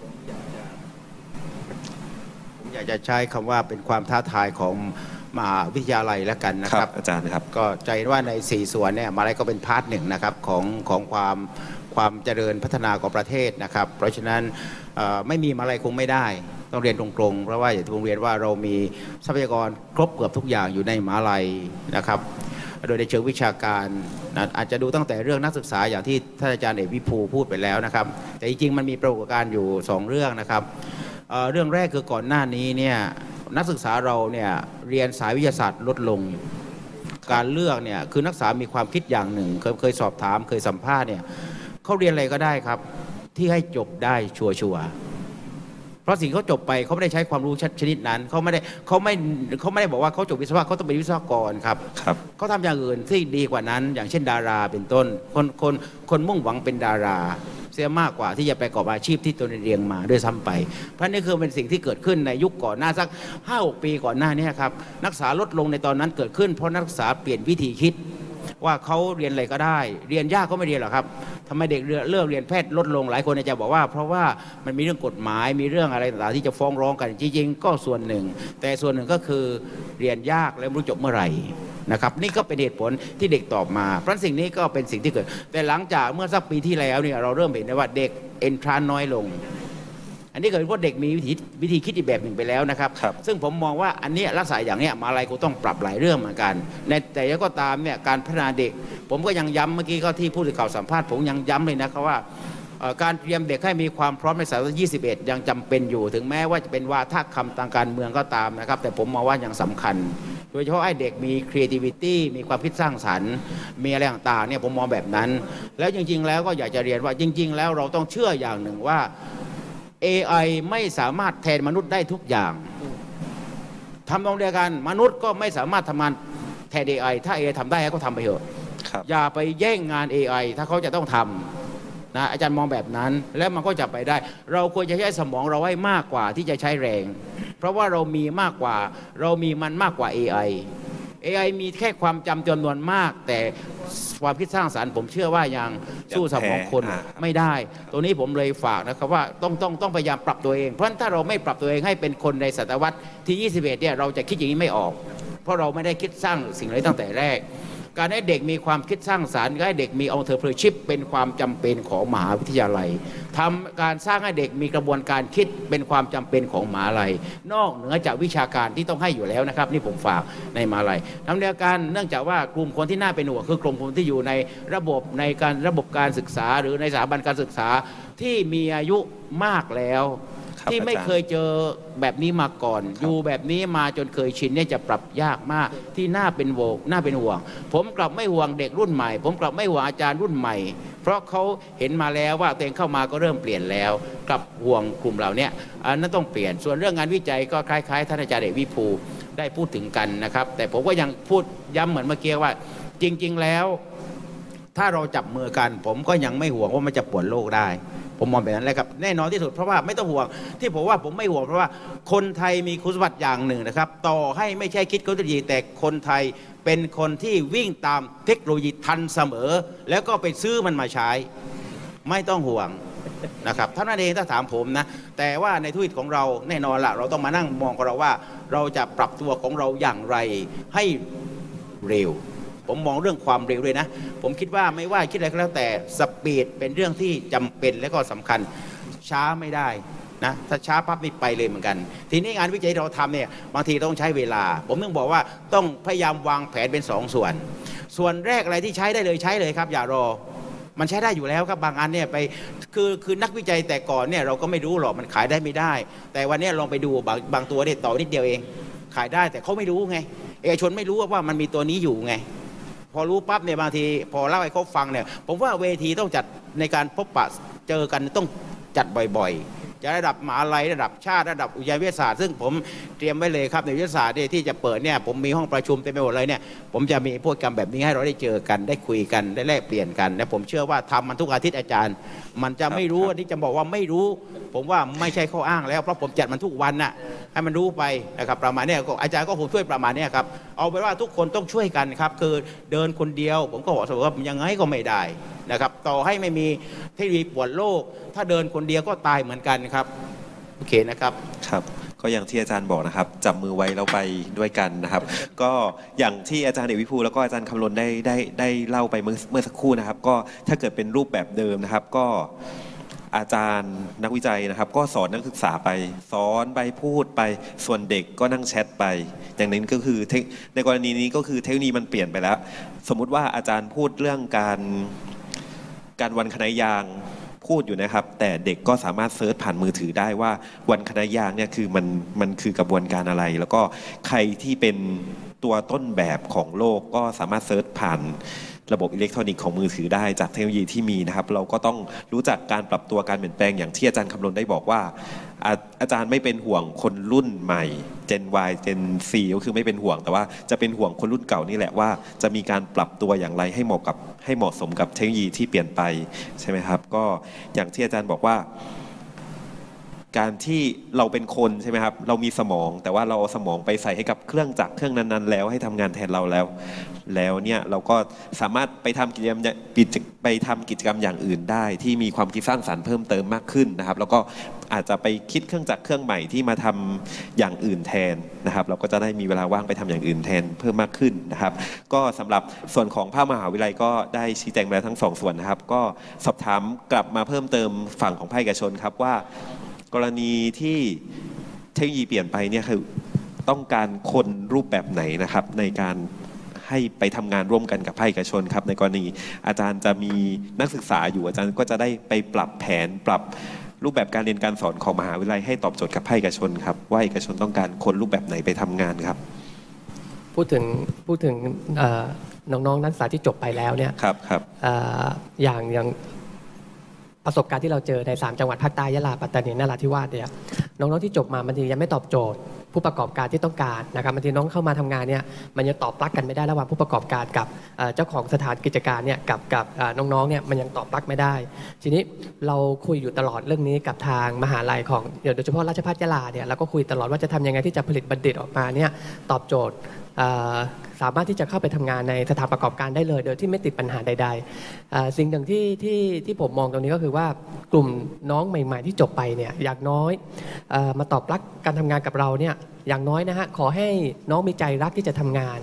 ผมอยากจะใช้คำว่าเป็นความท้าทายของมหาวิทยาลัยแล้วกันนะครับอาจารย์ครับก็ใจว่าในสี่ส่วนเนี่ยมหาลัยก็เป็นพาร์ทหนึ่งนะครับของของความความเจริญพัฒนาของประเทศนะครับเพราะฉะนั้นไม่มีมหาลัยคงไม่ได้ต้องเรียนตรงๆเพราะว่าอย่างที่ผมเรียนว่าเรามีทรัพยากรครบเกือบทุกอย่างอยู่ในมหาลัยนะครับโดยในเชิงวิชาการนะอาจจะดูตั้งแต่เรื่องนักศึกษาอย่างที่ท่านอาจารย์เอกวิภูพูดไปแล้วนะครับแต่จริงๆมันมีปรากฏการณ์อยู่สองเรื่องนะครับ เอ่อ เรื่องแรกคือก่อนหน้านี้เนี่ยนักศึกษาเราเนี่ยเรียนสายวิทยาศาสตร์ลดลงการเลือกเนี่ยคือนักศึกษามีความคิดอย่างหนึ่งเคยเคยสอบถามเคยสัมภาษณ์เนี่ยเขาเรียนอะไรก็ได้ครับที่ให้จบได้ชัวร์ๆเพราะสิ่งเขาจบไปเขาไม่ได้ใช้ความรู้ชนิดนั้นเขาไม่ได้เขาไม่เขาไม่ได้บอกว่าเขาจบวิศวะเขาต้องเป็นวิศวกรครับครับเขาทำอย่างอื่นที่ดีกว่านั้นอย่างเช่นดาราเป็นต้นคนคนคนมุ่งหวังเป็นดาราเสียมากกว่าที่จะไปประกอบอาชีพที่ตนเรียนมาด้วยซ้ำไปเพราะนี่คือเป็นสิ่งที่เกิดขึ้นในยุคก่อนหน้าสัก ห้าหก ปีก่อนหน้านี้ครับนักศึกษาลดลงในตอนนั้นเกิดขึ้นเพราะนักศึกษาเปลี่ยนวิธีคิดว่าเขาเรียนอะไรก็ได้เรียนยากก็ไม่เรียนหรอกครับทำไมเด็กเลิกเรียนแพทย์ลดลงหลายคนจะบอกว่าเพราะว่ามันมีเรื่องกฎหมายมีเรื่องอะไรต่างๆที่จะฟ้องร้องกันจริงๆก็ส่วนหนึ่งแต่ส่วนหนึ่งก็คือเรียนยากและไม่รู้จบเมื่อไหร่นะครับนี่ก็เป็นเหตุผลที่เด็กตอบมาเพราะสิ่งนี้ก็เป็นสิ่งที่เกิดแต่หลังจากเมื่อสักปีที่แล้วเนี่ยเราเริ่มเห็นได้ว่าเด็กเอนทรานน้อยลงอันนี้เกิดเพราะเด็กมีวิธีวิธีคิดอีกแบบหนึ่งไปแล้วนะครับซึ่งผมมองว่าอันนี้ลักษณะอย่างนี้มหาลัยก็ต้องปรับหลายเรื่องเหมือนกันในแต่ยังก็ตามเนี่ยการพัฒนาเด็กผมก็ยังย้ำเมื่อกี้ก็ที่ผู้สื่อข่าวสัมภาษณ์ผมยังย้ำเลยนะครับว่าการเตรียมเด็กให้มีความพร้อมในศตวรรษที่ยี่สิบเอ็ดยังจำเป็นอยู่ถึงแม้ว่าจะเป็นวาทคำทางการเมืองก็ตามนะครับแต่ผมมองว่ายังสำคัญโดยเฉพาะให้เด็กมี creativity มีความคิดสร้างสรรค์มีอะไรต่างๆเนี่ยผมมองแบบนั้นแล้วจริงๆแล้วก็อยากจะเรียนว่าจริงๆแล้วเราต้องเชื่ออย่างหนึ่งว่า เอ ไอ ไม่สามารถแทนมนุษย์ได้ทุกอย่างทำตรงเดียวกันมนุษย์ก็ไม่สามารถทำงานแทน เอ ไอ ถ้า เอ ไอ ทำได้ก็ทำไปเถอะอย่าไปแย่งงาน เอ ไอ ถ้าเขาจะต้องทำนะอาจารย์มองแบบนั้นแล้วมันก็จะไปได้เราควรจะใช้สมองเราให้มากกว่าที่จะใช้แรงเพราะว่าเรามีมากกว่าเรามีมันมากกว่า เอ ไอ เอ ไอ มีแค่ความจำจำนวนมากแต่ความคิดสร้างสรรค์ผมเชื่อว่ายังสู้สมองคนไม่ได้ตรงนี้ผมเลยฝากนะครับว่าต้องต้องต้องพยายามปรับตัวเองเพราะถ้าเราไม่ปรับตัวเองให้เป็นคนในศตวรรษที่ยี่สิบเอ็ดเนี่ยเราจะคิดอย่างนี้ไม่ออกเพราะเราไม่ได้คิดสร้างสิ่งอะไรตั้งแต่แรกการให้เด็กมีความคิดสร้างสรรค์ให้เด็กมี entrepreneurship เป็นความจำเป็นของมหาวิทยาลัยทำการสร้างให้เด็กมีกระบวนการคิดเป็นความจำเป็นของมหาลัยนอกเหนือจากวิชาการที่ต้องให้อยู่แล้วนะครับนี่ผมฝากในมหาลัยทำเดียวกันเนื่องจากว่ากลุ่มคนที่น่าเป็นห่วงคือกลุ่มคนที่อยู่ในระบบในการระบบการศึกษาหรือในสถาบันการศึกษาที่มีอายุมากแล้วที่ไม่เคยเจอแบบนี้มาก่อนอยู่แบบนี้มาจนเคยชินเนี่ยจะปรับยากมากที่น่าเป็นโวกน่าเป็นห่วงผมกลับไม่ห่วงเด็กรุ่นใหม่ผมกลับไม่ห่วงอาจารย์รุ่นใหม่เพราะเขาเห็นมาแล้วว่าตัวเองเข้ามาก็เริ่มเปลี่ยนแล้วกลับห่วงกลุ่มเหล่านี้อันนั้นต้องเปลี่ยนส่วนเรื่องงานวิจัยก็คล้ายๆท่านอาจารย์เอกวิภูได้พูดถึงกันนะครับแต่ผมก็ยังพูดย้ำเหมือนเมื่อกี้ว่าจริงๆแล้วถ้าเราจับมือกันผมก็ยังไม่ห่วงว่ามันจะปวดโลกได้ผมมองแบบนั้นเลยครับแน่นอนที่สุดเพราะว่าไม่ต้องห่วงที่ผมว่าผมไม่ห่วงเพราะว่าคนไทยมีคุณสมบัติอย่างหนึ่งนะครับต่อให้ไม่ใช่คิดเทคโนโลยีแต่คนไทยเป็นคนที่วิ่งตามเทคโนโลยีทันเสมอแล้วก็ไปซื้อมันมาใช้ไม่ต้องห่วงนะครับเท่านั้นเองถ้าถามผมนะแต่ว่าในธุรกิจของเราแน่นอนละเราต้องมานั่งมองกับเราว่าเราจะปรับตัวของเราอย่างไรให้เร็วผมมองเรื่องความเร็วเลยนะผมคิดว่าไม่ว่าคิดอะไรก็แล้วแต่สปีดเป็นเรื่องที่จำเป็นและก็สำคัญช้าไม่ได้นะถ้าช้าปั๊บนี่ไปเลยเหมือนกันทีนี้งานวิจัยเราทำเนี่ยบางทีต้องใช้เวลาผมต้องบอกว่าต้องพยายามวางแผนเป็นสองส่วนส่วนแรกอะไรที่ใช้ได้เลยใช้เลยครับอย่ารอมันใช้ได้อยู่แล้วครับบางอันเนี่ยไปคือคือนักวิจัยแต่ก่อนเนี่ยเราก็ไม่รู้หรอกมันขายได้ไม่ได้แต่วันนี้ลองไปดูบางบางตัวเนี่ยต่อนิดเดียวเองขายได้แต่เขาไม่รู้ไงเอกชนไม่รู้ว่ามันมีตัวนี้อยู่ไงพอรู้ปั๊บเนี่ยบางทีพอเล่าให้เขาฟังเนี่ยผมว่าเวทีต้องจัดในการพบปะเจอกันต้องจัดบ่อยๆจะระดับมหาลัยระดับชาติระดับอุทยานวิทยาศาสตร์ซึ่งผมเตรียมไว้เลยครับในวิทยาศาสตร์ที่จะเปิดเนี่ยผมมีห้องประชุมเต็มไปหมดเลยเนี่ยผมจะมีพวกกรรมแบบนี้ให้เราได้เจอกันได้คุยกันได้แลกเปลี่ยนกันและผมเชื่อว่าทำมันทุกอาทิตย์อาจารย์มันจะไม่รู้ที่จะบอกว่าไม่รู้ผมว่าไม่ใช่ข้ออ้างแล้วเพราะผมจัดมันทุกวันน่ะให้มันรู้ไปนะครับประมาณนี้อาจารย์ก็ผมช่วยประมาณนี้ครับเอาเป็นว่าทุกคนต้องช่วยกันครับคือเดินคนเดียวผมก็บอกเสมอว่ายังไงก็ไม่ได้นะครับต่อให้ไม่มีเทคโนโลยีปวดโลกถ้าเดินคนเดียวก็ตายเหมือนกันครับโอเคนะครับครับก็อย่างที่อาจารย์บอกนะครับจับมือไว้แล้วไปด้วยกันนะครับก็อย่างที่อาจารย์เอกวิภูแล้วก็อาจารย์คำรณได้ได้ได้เล่าไปเมื่อเมื่อสักครู่นะครับก็ถ้าเกิดเป็นรูปแบบเดิมนะครับก็อาจารย์นักวิจัยนะครับก็สอนนักศึกษาไปสอนไปพูดไปส่วนเด็กก็นั่งแชทไปอย่างนั้นก็คือในกรณีนี้ก็คือเทคโนโลยีมันเปลี่ยนไปแล้วสมมุติว่าอาจารย์พูดเรื่องการการวันคณะยางพูดอยู่นะครับแต่เด็กก็สามารถเซิร์ชผ่านมือถือได้ว่าวันคณะยางเนี่ยคือมันมันคือกระบวนการอะไรแล้วก็ใครที่เป็นตัวต้นแบบของโลกก็สามารถเซิร์ชผ่านระบบอิเล็กทรอนิกส์ของมือถือได้จากเทคโนโลยีที่มีนะครับเราก็ต้องรู้จักการปรับตัวการเปลี่ยนแปลงอย่างที่อาจารย์คำรณได้บอกว่าอาอาจารย์ไม่เป็นห่วงคนรุ่นใหม่ Gen Y Gen Z ก็คือไม่เป็นห่วงแต่ว่าจะเป็นห่วงคนรุ่นเก่านี่แหละว่าจะมีการปรับตัวอย่างไรให้เหมาะกับให้เหมาะสมกับเทคโนโลยีที่เปลี่ยนไปใช่ไหมครับก็อย่างที่อาจารย์บอกว่าการที่เราเป็นคนใช่ไหมครับเรามีสมองแต่ว่าเราเอาสมองไปใส่ให้กับเครื่องจักรเครื่องนั้นๆแล้วให้ทำงานแทนเราแล้วแล้วเนี่ยเราก็สามารถไปทำกิจกรรมไปทำกิจกรรมอย่างอื่นได้ที่มีความคิดสร้างสรรค์เพิ่มเติมมากขึ้นนะครับแล้วก็อาจจะไปคิดเครื่องจักรเครื่องใหม่ที่มาทำอย่างอื่นแทนนะครับเราก็จะได้มีเวลาว่างไปทำอย่างอื่นแทนเพิ่มมากขึ้นนะครับก็สำหรับส่วนของภาคมหาวิทยาลัยก็ได้ชี้แจงไปแล้วทั้งสองส่วนนะครับก็สอบถามกลับมาเพิ่มเติมฝั่งของภาคเอกชนครับว่ากรณีที่เทคโนโลยีเปลี่ยนไปเนี่ยคือต้องการคนรูปแบบไหนนะครับในการให้ไปทำงานร่วมกันกับภาคเอกชนครับในกรณีอาจารย์จะมีนักศึกษาอยู่อาจารย์ก็จะได้ไปปรับแผนปรับรูปแบบการเรียนการสอนของมหาวิทยาลัยให้ตอบโจทย์กับภาคเอกชนครับว่าเอกชนต้องการคนรูปแบบไหนไปทำงานครับพูดถึงพูดถึงน้องๆนักศึกษาที่จบไปแล้วเนี่ยครับครับอ, อย่างอย่างประสบการณ์ที่เราเจอในสามจังหวัดภาคใต้ยะลาปัตตานีนราธิวาสเนี่ยน้องๆที่จบมาบางทียังไม่ตอบโจทย์ผู้ประกอบการที่ต้องการนะครับบางทีน้องเข้ามาทำงานเนี่ยมันยังตอบปลั๊กกันไม่ได้ระหว่างผู้ประกอบการกับเจ้าของสถานกิจการเนี่ยกับกับน้องๆเนี่ยมันยังตอบปลั๊กไม่ได้ทีนี้เราคุยอยู่ตลอดเรื่องนี้กับทางมหาลัยของโดยเฉพาะราชภัฏยะลาเนี่ยเราก็คุยตลอดว่าจะทำยังไงที่จะผลิตบัณฑิตออกมาเนี่ยตอบโจทย์สามารถที่จะเข้าไปทำงานในสถานประกอบการได้เลยโดยที่ไม่ติดปัญหาใดๆสิ่งหนึ่งที่ที่ที่ผมมองตรงนี้ก็คือว่ากลุ่มน้องใหม่ๆที่จบไปเนี่ยอย่างน้อยมาตอบรับการทำงานกับเราเนี่ยอย่างน้อยนะฮะขอให้น้องมีใจรักที่จะทำงาน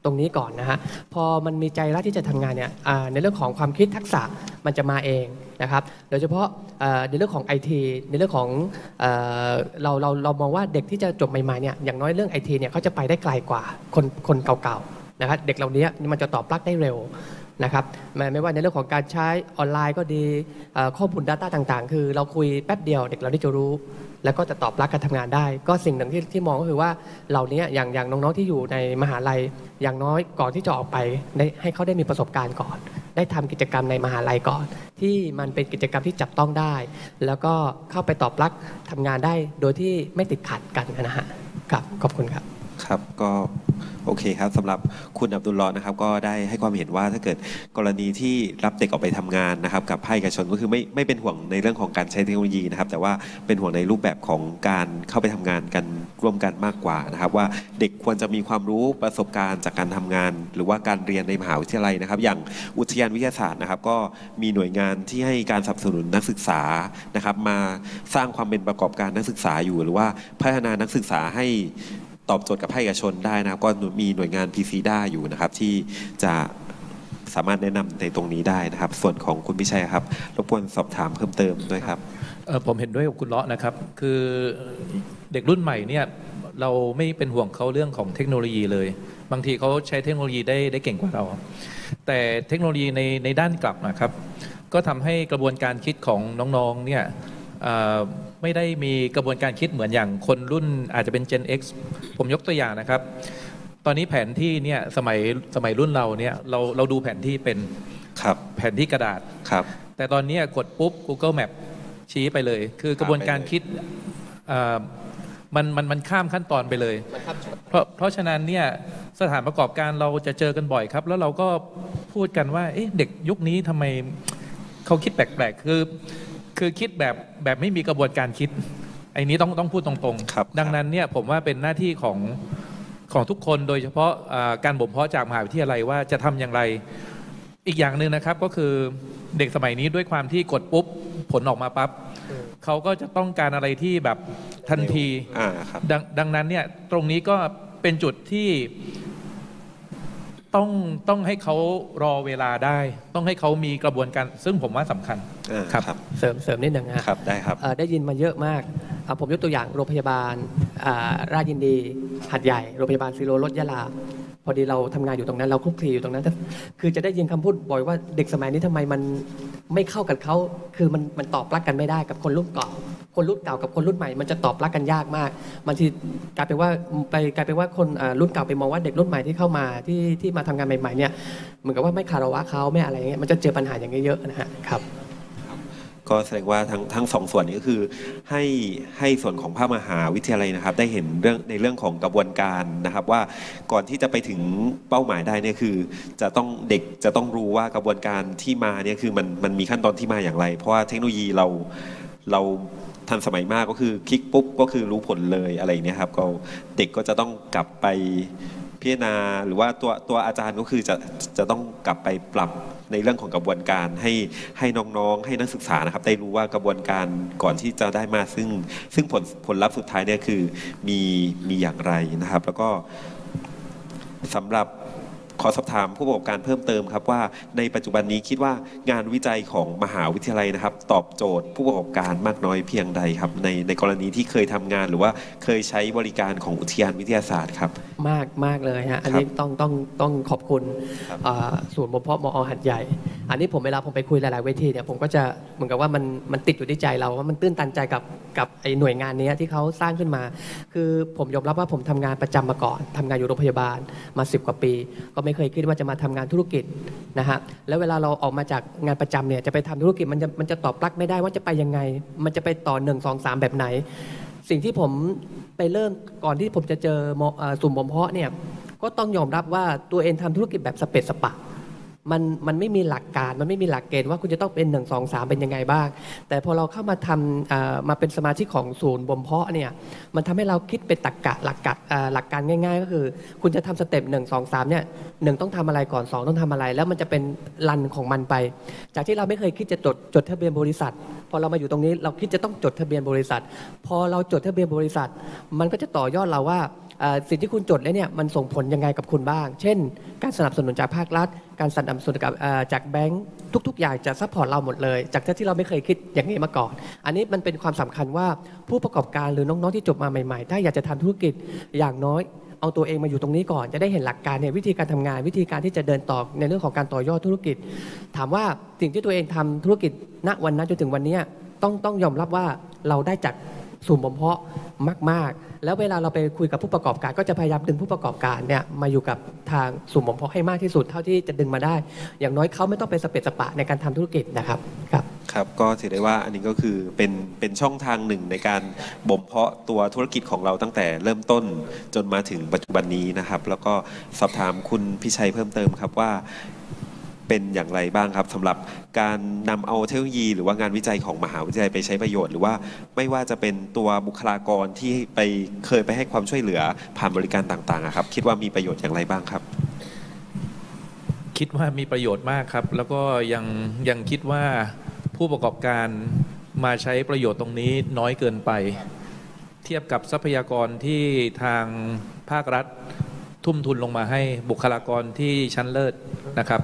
ตรงนี้ก่อนนะฮะพอมันมีใจรักที่จะทำงานเนี่ยในเรื่องของความคิดทักษะมันจะมาเองนะครับโดยเฉพาะในเรื่องของ ไอ ที ในเรื่องของเราเราเรามองว่าเด็กที่จะจบใหม่ๆเนี่ยอย่างน้อยเรื่อง ไอ ที เนี่ยเขาจะไปได้ไกลกว่าคนคนเก่าๆนะครับเด็กเหล่านี้มันจะตอบรับได้เร็วนะครับไม่ว่าในเรื่องของการใช้ออนไลน์ก็ดีข้อมูล Data ต่างๆคือเราคุยแป๊บเดียวเด็กเราได้จะรู้แล้วก็จะตอบรับการทำงานได้ก็สิ่งหนึ่งที่ที่มองก็คือว่าเหล่านี้อย่างอย่างน้องๆที่อยู่ในมหาลัยอย่างน้อยก่อนที่จะออกไปได้ให้เขาได้มีประสบการณ์ก่อนได้ทำกิจกรรมในมหาลัยก่อนที่มันเป็นกิจกรรมที่จับต้องได้แล้วก็เข้าไปตอบรับทำงานได้โดยที่ไม่ติดขัดกันนะฮะครับขอบคุณครับครับก็โอเคครับสำหรับคุณอับดุลลอฮ์นะครับก็ได้ให้ความเห็นว่าถ้าเกิดกรณีที่รับเด็กออกไปทำงานนะครับกับภาคเอกชนก็คือไม่ไม่เป็นห่วงในเรื่องของการใช้เทคโนโลยีนะครับแต่ว่าเป็นห่วงในรูปแบบของการเข้าไปทำงานกันร่วมกันมากกว่านะครับว่าเด็กควรจะมีความรู้ประสบการณ์จากการทำงานหรือว่าการเรียนในมหาวิทยาลัยนะครับอย่างอุทยานวิทยาศาสตร์นะครับก็มีหน่วยงานที่ให้การสนับสนุนนักศึกษานะครับมาสร้างความเป็นประกอบการนักศึกษาอยู่หรือว่าพัฒนานักศึกษาให้ตอบโจทย์กับภาคเอกชนได้นะครับก็มีหน่วยงาน พี ซี ดี เอ อยู่นะครับที่จะสามารถแนะนำในตรงนี้ได้นะครับส่วนของคุณพิชัยครับรบกวนสอบถามเพิ่มเติมด้วยครับผมเห็นด้วยกับคุณเลาะนะครับคือเด็กรุ่นใหม่เนี่ยเราไม่เป็นห่วงเขาเรื่องของเทคโนโลยีเลยบางทีเขาใช้เทคโนโลยีได้ได้เก่งกว่าเราแต่เทคโนโลยีในในด้านกลับนะครับก็ทำให้กระบวนการคิดของน้องๆเนี่ยไม่ได้มีกระบวนการคิดเหมือนอย่างคนรุ่นอาจจะเป็น Gen X ผมยกตัวอย่างนะครับตอนนี้แผนที่เนี่ยสมัยสมัยรุ่นเราเนี่ยเราเราดูแผนที่เป็นครับแผนที่กระดาษครับแต่ตอนนี้กดปุ๊บ Google Map ชี้ไปเลยคือกระบวนการคิดมันมันมันข้ามขั้นตอนไปเลยเพราะเพราะฉะนั้นเนี่ยสถานประกอบการเราจะเจอกันบ่อยครับแล้วเราก็พูดกันว่าเอ๊ะเด็กยุคนี้ทำไมเขาคิดแปลกๆคือคือคิดแบบแบบไม่มีกระบวนการคิดไอ้นี้ต้องต้องพูดตรงๆดังนั้นเนี่ยผมว่าเป็นหน้าที่ของของทุกคนโดยเฉพาะการบ่มเพาะจากมหาวิทยาลัยว่าจะทำอย่างไรอีกอย่างหนึ่งนะครับก็คือเด็กสมัยนี้ด้วยความที่กดปุ๊บผลออกมาปั๊บเขาก็จะต้องการอะไรที่แบบทันทีดังดังนั้นเนี่ยตรงนี้ก็เป็นจุดที่ต้องต้องให้เขารอเวลาได้ต้องให้เขามีกระบวนการซึ่งผมว่าสำคัญครับเสริมเสริมนิดหนึ่งนะครับได้ครับได้ยินมาเยอะมากผมยกตัวอย่างโรงพยาบาลราชยินดีหัดใหญ่โรงพยาบาลศิโรรสยะลาพอดีเราทำงานอยู่ตรงนั้นเราคลุกคลีอยู่ตรงนั้นคือจะได้ยินคำพูดบ่อยว่าเด็กสมัยนี้ทำไมมันไม่เข้ากับเขาคือมันมันตอบรับกันไม่ได้กับคนรุ่นเก่าคนรุ่นเก่ากับคนรุ่นใหม่มันจะตอบรับกันยากมากมันที่กลายเป็นว่าไปกลายเป็นว่าคนรุ่นเก่าไปมองว่าเด็กรุ่นใหม่ที่เข้ามาที่ที่มาทำงานใหม่ๆเนี่ยเหมือนกับว่าไม่คารวะเขาไม่อะไรอย่างเงี้ยมันจะเจอปัญหาอย่างเงี้ยเยอะนะฮะครับก็แสดงว่าทั้งทั้งสองส่วนนี้ก็คือให้ให้ส่วนของภาคมหาวิทยาลัยนะครับได้เห็นเรื่องในเรื่องของกระบวนการนะครับว่าก่อนที่จะไปถึงเป้าหมายได้เนี่ยคือจะต้องเด็กจะต้องรู้ว่ากระบวนการที่มาเนี่ยคือมันมันมีขั้นตอนที่มาอย่างไรเพราะว่าเทคโนโลยีเราเราทันสมัยมากก็คือคลิกปุ๊บก็คือรู้ผลเลยอะไรเนี่ยครับก็เด็กก็จะต้องกลับไปพิจารณาหรือว่าตัวตัวอาจารย์ก็คือจะจะต้องกลับไปปรับในเรื่องของกระบวนการให้ให้น้องๆให้นักศึกษานะครับได้รู้ว่ากระบวนการก่อนที่จะได้มาซึ่งซึ่งผลผลลัพธ์สุดท้ายเนี่ยคือมีมีอย่างไรนะครับแล้วก็สำหรับขอสอบถามผู้ประกอบการเพิ่มเติมครับว่าในปัจจุบันนี้คิดว่างานวิจัยของมหาวิทยาลัยนะครับตอบโจทย์ผู้ประกอบการมากน้อยเพียงใดครับในในกรณีที่เคยทำงานหรือว่าเคยใช้บริการของอุทยานวิทยาศาสตร์ครับมากมากเลยฮะอันนี้ต้องต้องต้องขอบคุณศูนย์บ่มเพาะมอหัดใหญ่อันนี้ผมเวลาผมไปคุยหลายๆเวทีเนี่ยผมก็จะเหมือนกับว่ามันมันติดอยู่ที่ใจเราว่ามันตื้นตันใจกับกับไอ้หน่วยงานนี้ที่เขาสร้างขึ้นมาคือผมยอมรับว่าผมทำงานประจำมาก่อนทำงานอยู่โรงพยาบาลมาสิบกว่าปีก็ไม่เคยคิดว่าจะมาทำงานธุรกิจนะฮะแล้วเวลาเราออกมาจากงานประจำเนี่ยจะไปทำธุรกิจมันจะมันจะตอบรับไม่ได้ว่าจะไปยังไงมันจะไปต่อหนึ่งสองสามแบบไหนสิ่งที่ผมไปเริ่มก่อนที่ผมจะเจอศูนย์บ่มเพาะเนี่ยก็ต้องยอมรับว่าตัวเองทำธุรกิจแบบสเปซสปะมันมันไม่มีหลักการมันไม่มีหลักเกณฑ์ว่าคุณจะต้องเป็นหนึ่งสองสามเป็นยังไงบ้างแต่พอเราเข้ามาทำมาเป็นสมาชิกของศูนย์บ่มเพาะเนี่ยมันทำให้เราคิดเป็นตรรกะหลักการหลักการง่ายๆก็คือคุณจะทำสเต็ปหนึ่งสองสามเนี่ยหนึ่งต้องทำอะไรก่อนสองต้องทำอะไรแล้วมันจะเป็นรันของมันไปจากที่เราไม่เคยคิดจะจดจดทะเบียนบริษัทพอเรามาอยู่ตรงนี้เราคิดจะต้องจดทะเบียนบริษัทพอเราจดทะเบียนบริษัทมันก็จะต่อยอดเราว่าสิ่งที่คุณจดแล้วเนี่ยมันส่งผลยังไงกับคุณบ้าง เช่นการสนับสนุนจากภาครัฐการสนับสนุนจากแบงก์ทุกๆอย่างจะซัพพอร์ตเราหมดเลยจากที่เราไม่เคยคิดอย่างนี้มาก่อนอันนี้มันเป็นความสำคัญว่าผู้ประกอบการหรือน้องๆที่จบมาใหม่ๆถ้าอยากจะทำธุรกิจอย่างน้อยเอาตัวเองมาอยู่ตรงนี้ก่อนจะได้เห็นหลักการเนี่ยวิธีการทำงานวิธีการที่จะเดินต่อในเรื่องของการต่อยอดธุรกิจถามว่าสิ่งที่ตัวเองทำธุรกิจณวันนั้นจนถึงวันนี้ต้องต้องยอมรับว่าเราได้จากศูนย์บ่มเพาะมากๆแล้วเวลาเราไปคุยกับผู้ประกอบการก็จะพยายามดึงผู้ประกอบการเนี่ยมาอยู่กับทางศูนย์บ่มเพาะให้มากที่สุดเท่าที่จะดึงมาได้อย่างน้อยเขาไม่ต้องเป็นสเปซสปะในการทำธุรกิจนะครับครับครับก็ถือได้ว่าอันนี้ก็คือเป็นเป็นช่องทางหนึ่งในการบ่มเพาะตัวธุรกิจของเราตั้งแต่เริ่มต้นจนมาถึงปัจจุบันนี้นะครับแล้วก็สอบถามคุณพิชัยเพิ่มเติมครับว่าเป็นอย่างไรบ้างครับสำหรับการนำเอาเทคโนโลยีหรือว่างานวิจัยของมหาวิทยาลัยไปใช้ประโยชน์หรือว่าไม่ว่าจะเป็นตัวบุคลากรที่ไปเคยไปให้ความช่วยเหลือผ่านบริการต่างๆครับคิดว่ามีประโยชน์อย่างไรบ้างครับคิดว่ามีประโยชน์มากครับแล้วก็ยังยังคิดว่าผู้ประกอบการมาใช้ประโยชน์ตรงนี้น้อยเกินไปเทียบกับทรัพยากรที่ทางภาครัฐทุ่มทุนลงมาให้บุคลากรที่ชั้นเลิศนะครับ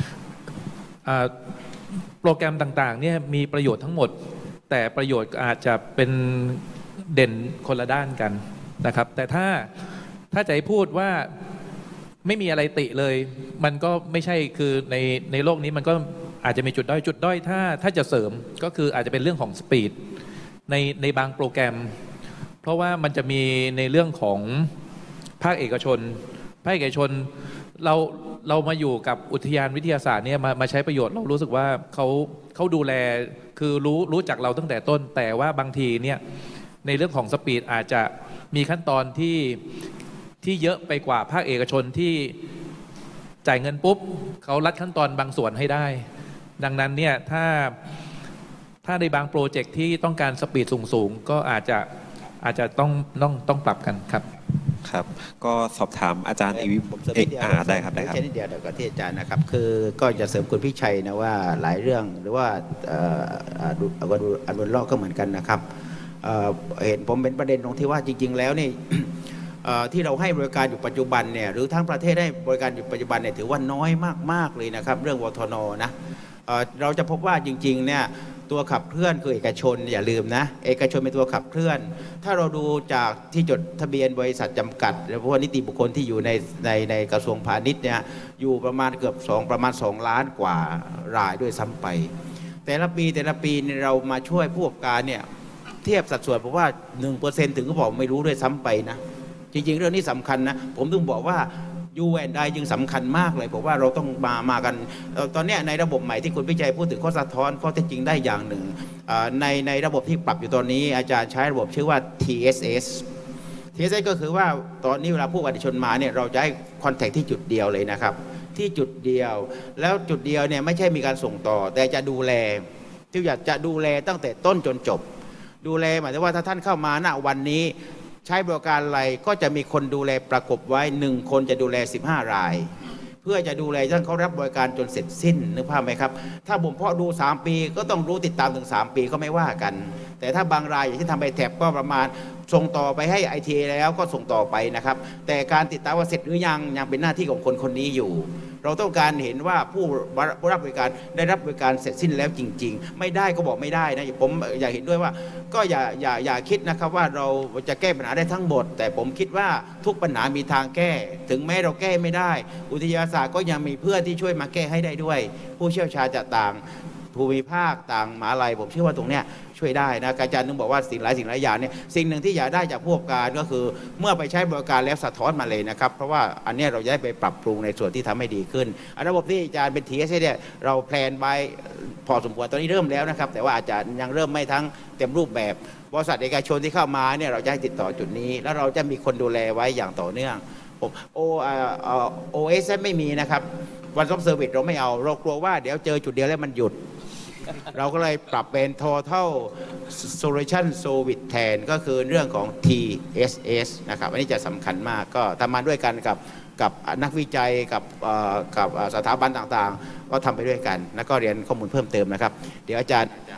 โปรแกรมต่างๆเนี่ยมีประโยชน์ทั้งหมดแต่ประโยชน์อาจจะเป็นเด่นคนละด้านกันนะครับแต่ถ้าถ้าจะให้พูดว่าไม่มีอะไรติเลยมันก็ไม่ใช่คือในในโลกนี้มันก็อาจจะมีจุดด้อยจุดด้อยถ้าถ้าจะเสริมก็คืออาจจะเป็นเรื่องของสปีดในในบางโปรแกรมเพราะว่ามันจะมีในเรื่องของภาคเอกชนภาคเอกชนเราเรามาอยู่กับอุทยานวิทยาศาสตร์เนี่ยมามาใช้ประโยชน์เรารู้สึกว่าเขาเขาดูแลคือรู้รู้จักเราตั้งแต่ต้นแต่ว่าบางทีเนี่ยในเรื่องของสปีดอาจจะมีขั้นตอนที่ที่เยอะไปกว่าภาคเอกชนที่จ่ายเงินปุ๊บเขารัดขั้นตอนบางส่วนให้ได้ดังนั้นเนี่ยถ้าถ้าในบางโปรเจกต์ที่ต้องการสปีดสูงๆก็อาจจะอาจจะต้องต้องต้องปรับกันครับครับก็สอบถามอาจารย์เอวิเอกอ่าได้ครับได้ครับแค่นิดเดียวเดี๋ยวก็ที่อาจารย์นะครับคือก็จะเสริมคุณพิชัยนะว่าหลายเรื่องหรือว่าอนุรักษ์ก็เหมือนกันนะครับเห็นผมเป็นประเด็นตรงที่ว่าจริงๆแล้วนี่ที่เราให้บริการอยู่ปัจจุบันเนี่ยหรือทั้งประเทศให้บริการอยู่ปัจจุบันเนี่ยถือว่าน้อยมากๆเลยนะครับเรื่องวทน.นะเราจะพบว่าจริงๆเนี่ยตัวขับเคลื่อนคือเอกชนอย่าลืมนะเอกชนเป็นตัวขับเคลื่อนถ้าเราดูจากที่จดทะเบียนบริษัทจำกัดหรือว่านิติบุคคลที่อยู่ในในในกระทรวงพาณิชย์เนี่ยอยู่ประมาณเกือบสองประมาณสองล้านกว่ารายด้วยซ้ำไปแต่ละปีแต่ละปีเรามาช่วยผู้ประกอบการเนี่ยเทียบสัดส่วนเพราะว่า หนึ่งเปอร์เซ็นต์ ถึงก็บอกไม่รู้ด้วยซ้ำไปนะจริงๆเรื่องนี้สำคัญนะผมถึงบอกว่ายูแอนไดจึงสำคัญมากเลยผมว่าเราต้องมามากันตอนนี้ในระบบใหม่ที่คุณพิชัยพูดถึงข้อสะท้อนข้อเท็จจริงได้อย่างหนึ่งในในระบบที่ปรับอยู่ตอนนี้อาจารย์ใช้ระบบชื่อว่า ที เอส เอส ที เอส เอส ก็คือว่าตอนนี้เวลาผู้ประชาชนมาเนี่ยเราจะให้คอนแทคที่จุดเดียวเลยนะครับที่จุดเดียวแล้วจุดเดียวเนี่ยไม่ใช่มีการส่งต่อแต่จะดูแลที่อยากจะดูแลตั้งแต่ต้นจนจบดูแลหมายถึงว่าถ้าท่านเข้ามาณวันนี้ใช้บริการอะไรก็จะมีคนดูแลประกบไว้หนึ่งคนจะดูแลสิบห้ารายเพื่อจะดูแลจนเขารับบริการจนเสร็จสิ้นนึกภาพไหมครับถ้าบ่มเพาะดูสามปีก็ต้องรู้ติดตามถึงสามปีก็ไม่ว่ากันแต่ถ้าบางรายอย่างที่ทำไปแท็บก็ประมาณส่งต่อไปให้ ไอ ที แล้วก็ส่งต่อไปนะครับแต่การติดตามว่าเสร็จหรือยังยังเป็นหน้าที่ของคนคนนี้อยู่เราต้องการเห็นว่าผู้รับบริการได้รับบริการเสร็จสิ้นแล้วจริงๆไม่ได้ก็บอกไม่ได้นะผมอยากเห็นด้วยว่าก็อย่าอย่าอย่าคิดนะครับว่าเราจะแก้ปัญหาได้ทั้งหมดแต่ผมคิดว่าทุกปัญหามีทางแก้ถึงแม้เราแก้ไม่ได้อุทยานศาสตร์ก็ยังมีเพื่อนที่ช่วยมาแก้ให้ได้ด้วยผู้เชี่ยวชาญจากต่างภูมิภาคต่างมหาลัยผมเชื่อว่าตรงเนี้ยช่วยได้นะอาจารย์นึงบอกว่าสิ่งหลายสิ่งหลายอย่างเนี่ยสิ่งหนึ่งที่อยากได้จากผู้ประกอบการก็คือเมื่อไปใช้บริการแล้วสะท้อนมาเลยนะครับเพราะว่าอันนี้เราจะได้ไปปรับปรุงในส่วนที่ทำให้ดีขึ้นระบบที่อาจารย์เป็น ที เอส เอส เนี่ยเราแพลนไว้พอสมควรตอนนี้เริ่มแล้วนะครับแต่ว่าอาจจะยังเริ่มไม่ทั้งเต็มรูปแบบบริษัทเอกชนที่เข้ามาเนี่ยเราจะให้ติดต่อจุดนี้แล้วเราจะมีคนดูแลไว้อย่างต่อเนื่องโอโอเอสไม่มีนะครับวันซอฟเซอร์วิสเราไม่เอาเรากลัวว่าเดี๋ยวเจอจุดเดียวแล้วมันหยุดเราก็เลยปรับเป็น total solution service แทนก็คือเรื่องของ ที เอส เอส นะครับอันนี้จะสำคัญมากก็ทำมาด้วยกันกับกับนักวิจัยกับกับสถาบันต่างๆก็ทำไปด้วยกันแล้วก็เรียนข้อมูลเพิ่มเติมนะครับเดี๋ยวอาจารย์จะให้ข้อมูล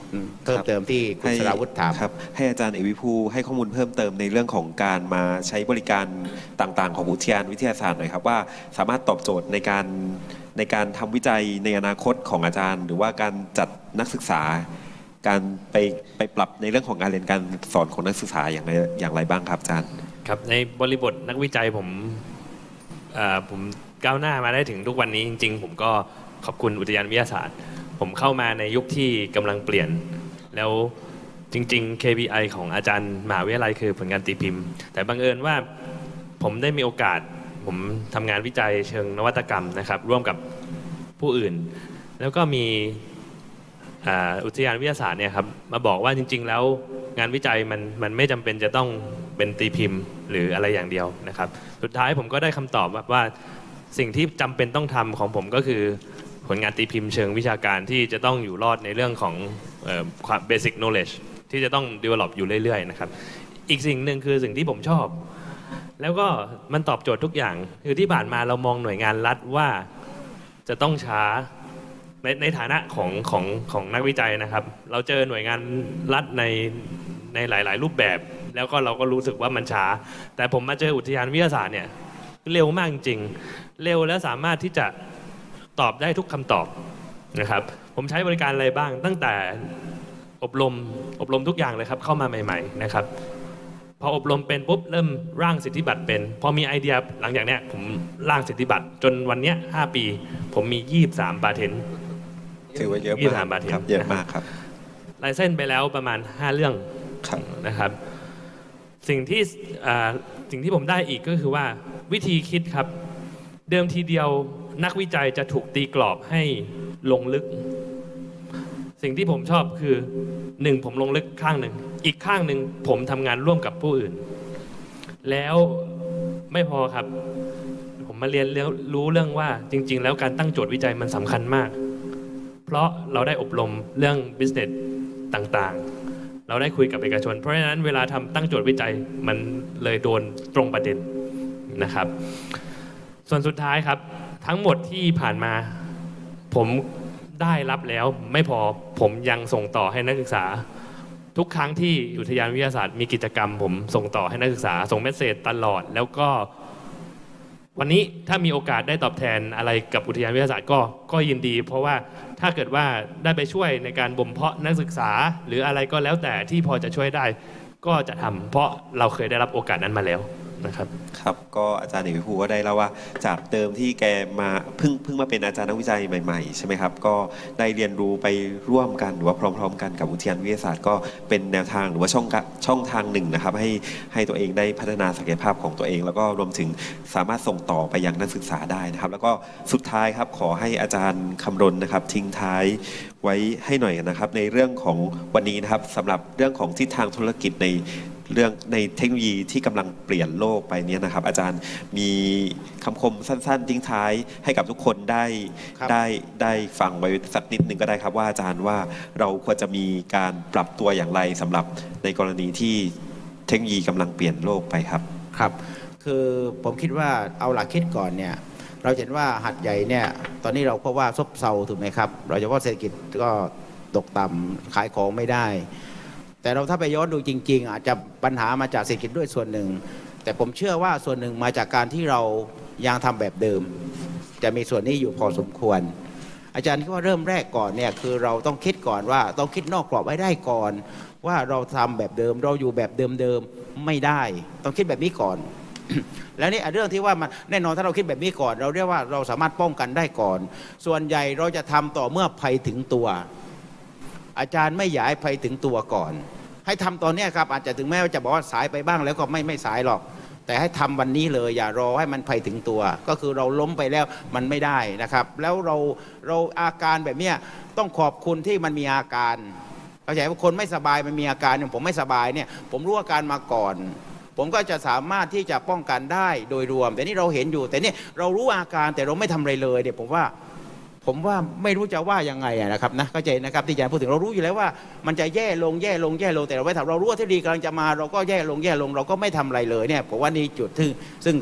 เพิ่มเติมที่คุณสราวุธถามครับให้อาจารย์เอกวิภูให้ข้อมูลเพิ่มเติมในเรื่องของการมาใช้บริการต่างๆของอุทยานวิทยาศาสตร์หน่อยครับว่าสามารถตอบโจทย์ในการในการทำวิจัยในอนาคตของอาจารย์หรือว่าการจัดนักศึกษาการไปไปปรับในเรื่องของการเรียนการสอนของนักศึกษาอย่างไรอย่างไรบ้างครับอาจารย์ครับในบริบทนักวิจัยผมผมก้าวหน้ามาได้ถึงทุกวันนี้จริงๆผมก็ขอบคุณอุทยานวิทยาศาสตร์ผมเข้ามาในยุคที่กำลังเปลี่ยนแล้วจริงๆ เค พี ไอ ของอาจารย์มหาวิทยาลัยคือผลงานตีพิมพ์แต่บังเอิญว่าผมได้มีโอกาสผมทำงานวิจัยเชิงนวัตกรรมนะครับร่วมกับผู้อื่นแล้วก็มีอุทยานวิทยาศาสตร์เนี่ยครับมาบอกว่าจริงๆแล้วงานวิจัยมันมันไม่จำเป็นจะต้องเป็นตีพิมพ์หรืออะไรอย่างเดียวนะครับสุดท้ายผมก็ได้คำตอบว่าสิ่งที่จำเป็นต้องทำของผมก็คือผลงานตีพิมพ์เชิงวิชาการที่จะต้องอยู่รอดในเรื่องของความ basic knowledge ที่จะต้อง develop อยู่เรื่อยๆนะครับอีกสิ่งหนึ่งคือสิ่งที่ผมชอบแล้วก็มันตอบโจทย์ทุกอย่างคือที่ผ่านมาเรามองหน่วยงานรัฐว่าจะต้องช้าในในฐานะของของของนักวิจัยนะครับเราเจอหน่วยงานรัฐในในหลายๆรูปแบบแล้วก็เราก็รู้สึกว่ามันช้าแต่ผมมาเจออุทยานวิทยาศาสตร์เนี่ยเร็วมากจริงเร็วและสามารถที่จะตอบได้ทุกคำตอบนะครับผมใช้บริการอะไรบ้างตั้งแต่อบรมอบรมทุกอย่างเลยครับเข้ามาใหม่ๆนะครับพออบรมเป็นปุ๊บเริ่มร่างสิทธิบัตรเป็นพอมีไอเดียหลังจากนี้ผมร่างสิทธิบัตรจนวันนี้ห้าปีผมมียี่สิบสามปาเทนต์ถือว่าเยอะมากครับเยอะมากครับลายเส้นไปแล้วประมาณห้าเรื่องนะครับสิ่งที่สิ่งที่ผมได้อีกก็คือว่าวิธีคิดครับเดิมทีเดียวนักวิจัยจะถูกตีกรอบให้ลงลึกสิ่งที่ผมชอบคือหนึ่งผมลงลึกข้างหนึ่งอีกข้างหนึ่งผมทำงานร่วมกับผู้อื่นแล้วไม่พอครับผมมาเรียนรู้เรื่องว่าจริงๆแล้วการตั้งโจทย์วิจัยมันสำคัญมากเพราะเราได้อบรมเรื่อง business ต่างๆเราได้คุยกับเอกชนเพราะฉะนั้นเวลาทำตั้งโจทย์วิจัยมันเลยโดนตรงประเด็นนะครับส่วนสุดท้ายครับทั้งหมดที่ผ่านมาผมได้รับแล้วไม่พอผมยังส่งต่อให้นักศึกษาทุกครั้งที่อุทยานวิทยาศาสตร์มีกิจกรรมผมส่งต่อให้นักศึกษาส่งเมสเสจตลอดแล้วก็วันนี้ถ้ามีโอกาสได้ตอบแทนอะไรกับอุทยานวิทยาศาสตร์ก็ก็ยินดีเพราะว่าถ้าเกิดว่าได้ไปช่วยในการบ่มเพาะนักศึกษาหรืออะไรก็แล้วแต่ที่พอจะช่วยได้ก็จะทำเพราะเราเคยได้รับโอกาสนั้นมาแล้วนะครับครับก็อาจารย์เอกวิภูก็ได้เล่าว่าจากเดิมที่แกมาเพิ่งเพิ่งมาเป็นอาจารย์นักวิจัยใหม่ๆใช่ไหมครับก็ได้เรียนรู้ไปร่วมกันหรือว่าพร้อมๆกันกับอุทยานวิทยาศาสตร์ก็เป็นแนวทางหรือว่าช่องช่องทางหนึ่งนะครับให้ให้ตัวเองได้พัฒนาศักยภาพของตัวเองแล้วก็รวมถึงสามารถส่งต่อไปยังนักศึกษาได้นะครับแล้วก็สุดท้ายครับขอให้อาจารย์คำรณนะครับทิ้งท้ายไว้ให้หน่อยนะครับในเรื่องของวันนี้นะครับสำหรับเรื่องของทิศทางธุรกิจในเรื่องในเทคโนโลยีที่กำลังเปลี่ยนโลกไปนี้นะครับอาจารย์มีคำคมสั้นๆทิ้งท้ายให้กับทุกคนได้ได้ได้ฟังไว้สักนิดนึงก็ได้ครับว่าอาจารย์ว่าเราควรจะมีการปรับตัวอย่างไรสำหรับในกรณีที่เทคโนโลยีกำลังเปลี่ยนโลกไปครับครับคือผมคิดว่าเอาหลักคิดก่อนเนี่ยเราเห็นว่าหัดใหญ่เนี่ยตอนนี้เราก็ว่าซบเซาถูกไหมครับเราจะว่าเศรษฐกิจก็ตกต่ำขายของไม่ได้แต่เราถ้าไปย้อนดูจริงๆอาจจะปัญหามาจากเศรษฐกิจด้วยส่วนหนึ่งแต่ผมเชื่อว่าส่วนหนึ่งมาจากการที่เรายังทำแบบเดิมจะมีส่วนนี้อยู่พอสมควรอาจารย์คิดว่าเริ่มแรกก่อนเนี่ยคือเราต้องคิดก่อนว่าต้องคิดนอกกรอบไว้ได้ก่อนว่าเราทำแบบเดิมเราอยู่แบบเดิมๆไม่ได้ต้องคิดแบบนี้ก่อน แล้วนี่เรื่องที่ว่ามันแน่นอนถ้าเราคิดแบบนี้ก่อนเราเรียกว่าเราสามารถป้องกันได้ก่อนส่วนใหญ่เราจะทำต่อเมื่อภัยถึงตัวอาจารย์ไม่อยากให้ภัยถึงตัวก่อนให้ทำตอนนี้ครับอาจจะถึงแม้ว่าจะบอกว่าสายไปบ้างแล้วก็ไม่ไม่สายหรอกแต่ให้ทำวันนี้เลยอย่ารอให้มันภัยถึงตัวก็คือเราล้มไปแล้วมันไม่ได้นะครับแล้วเราเราอาการแบบนี้ต้องขอบคุณที่มันมีอาการเข้าใจว่าคนไม่สบายมันมีอาการอย่างผมไม่สบายเนี่ยผมรู้อาการมาก่อนผมก็จะสามารถที่จะป้องกันได้โดยรวมแต่นี่เราเห็นอยู่แต่นี่เรารู้อาการแต่เราไม่ทำอะไรเลยเนี่ยผมว่าผมว่าไม่รู้จะว่ายังไงนะครับนะเข้าใจนะครับที่อาจารย์พูดถึงเรารู้อยู่แล้วว่ามันจะแย่ลงแย่ลงแย่ลงแต่เราไม่ทำเรารู้ว่าที่ดีกำลังจะมาเราก็แย่ลงแย่ลงเราก็ไม่ทำอะไรเลยเนี่ยผมว่านี่จุดที่ซึ่ง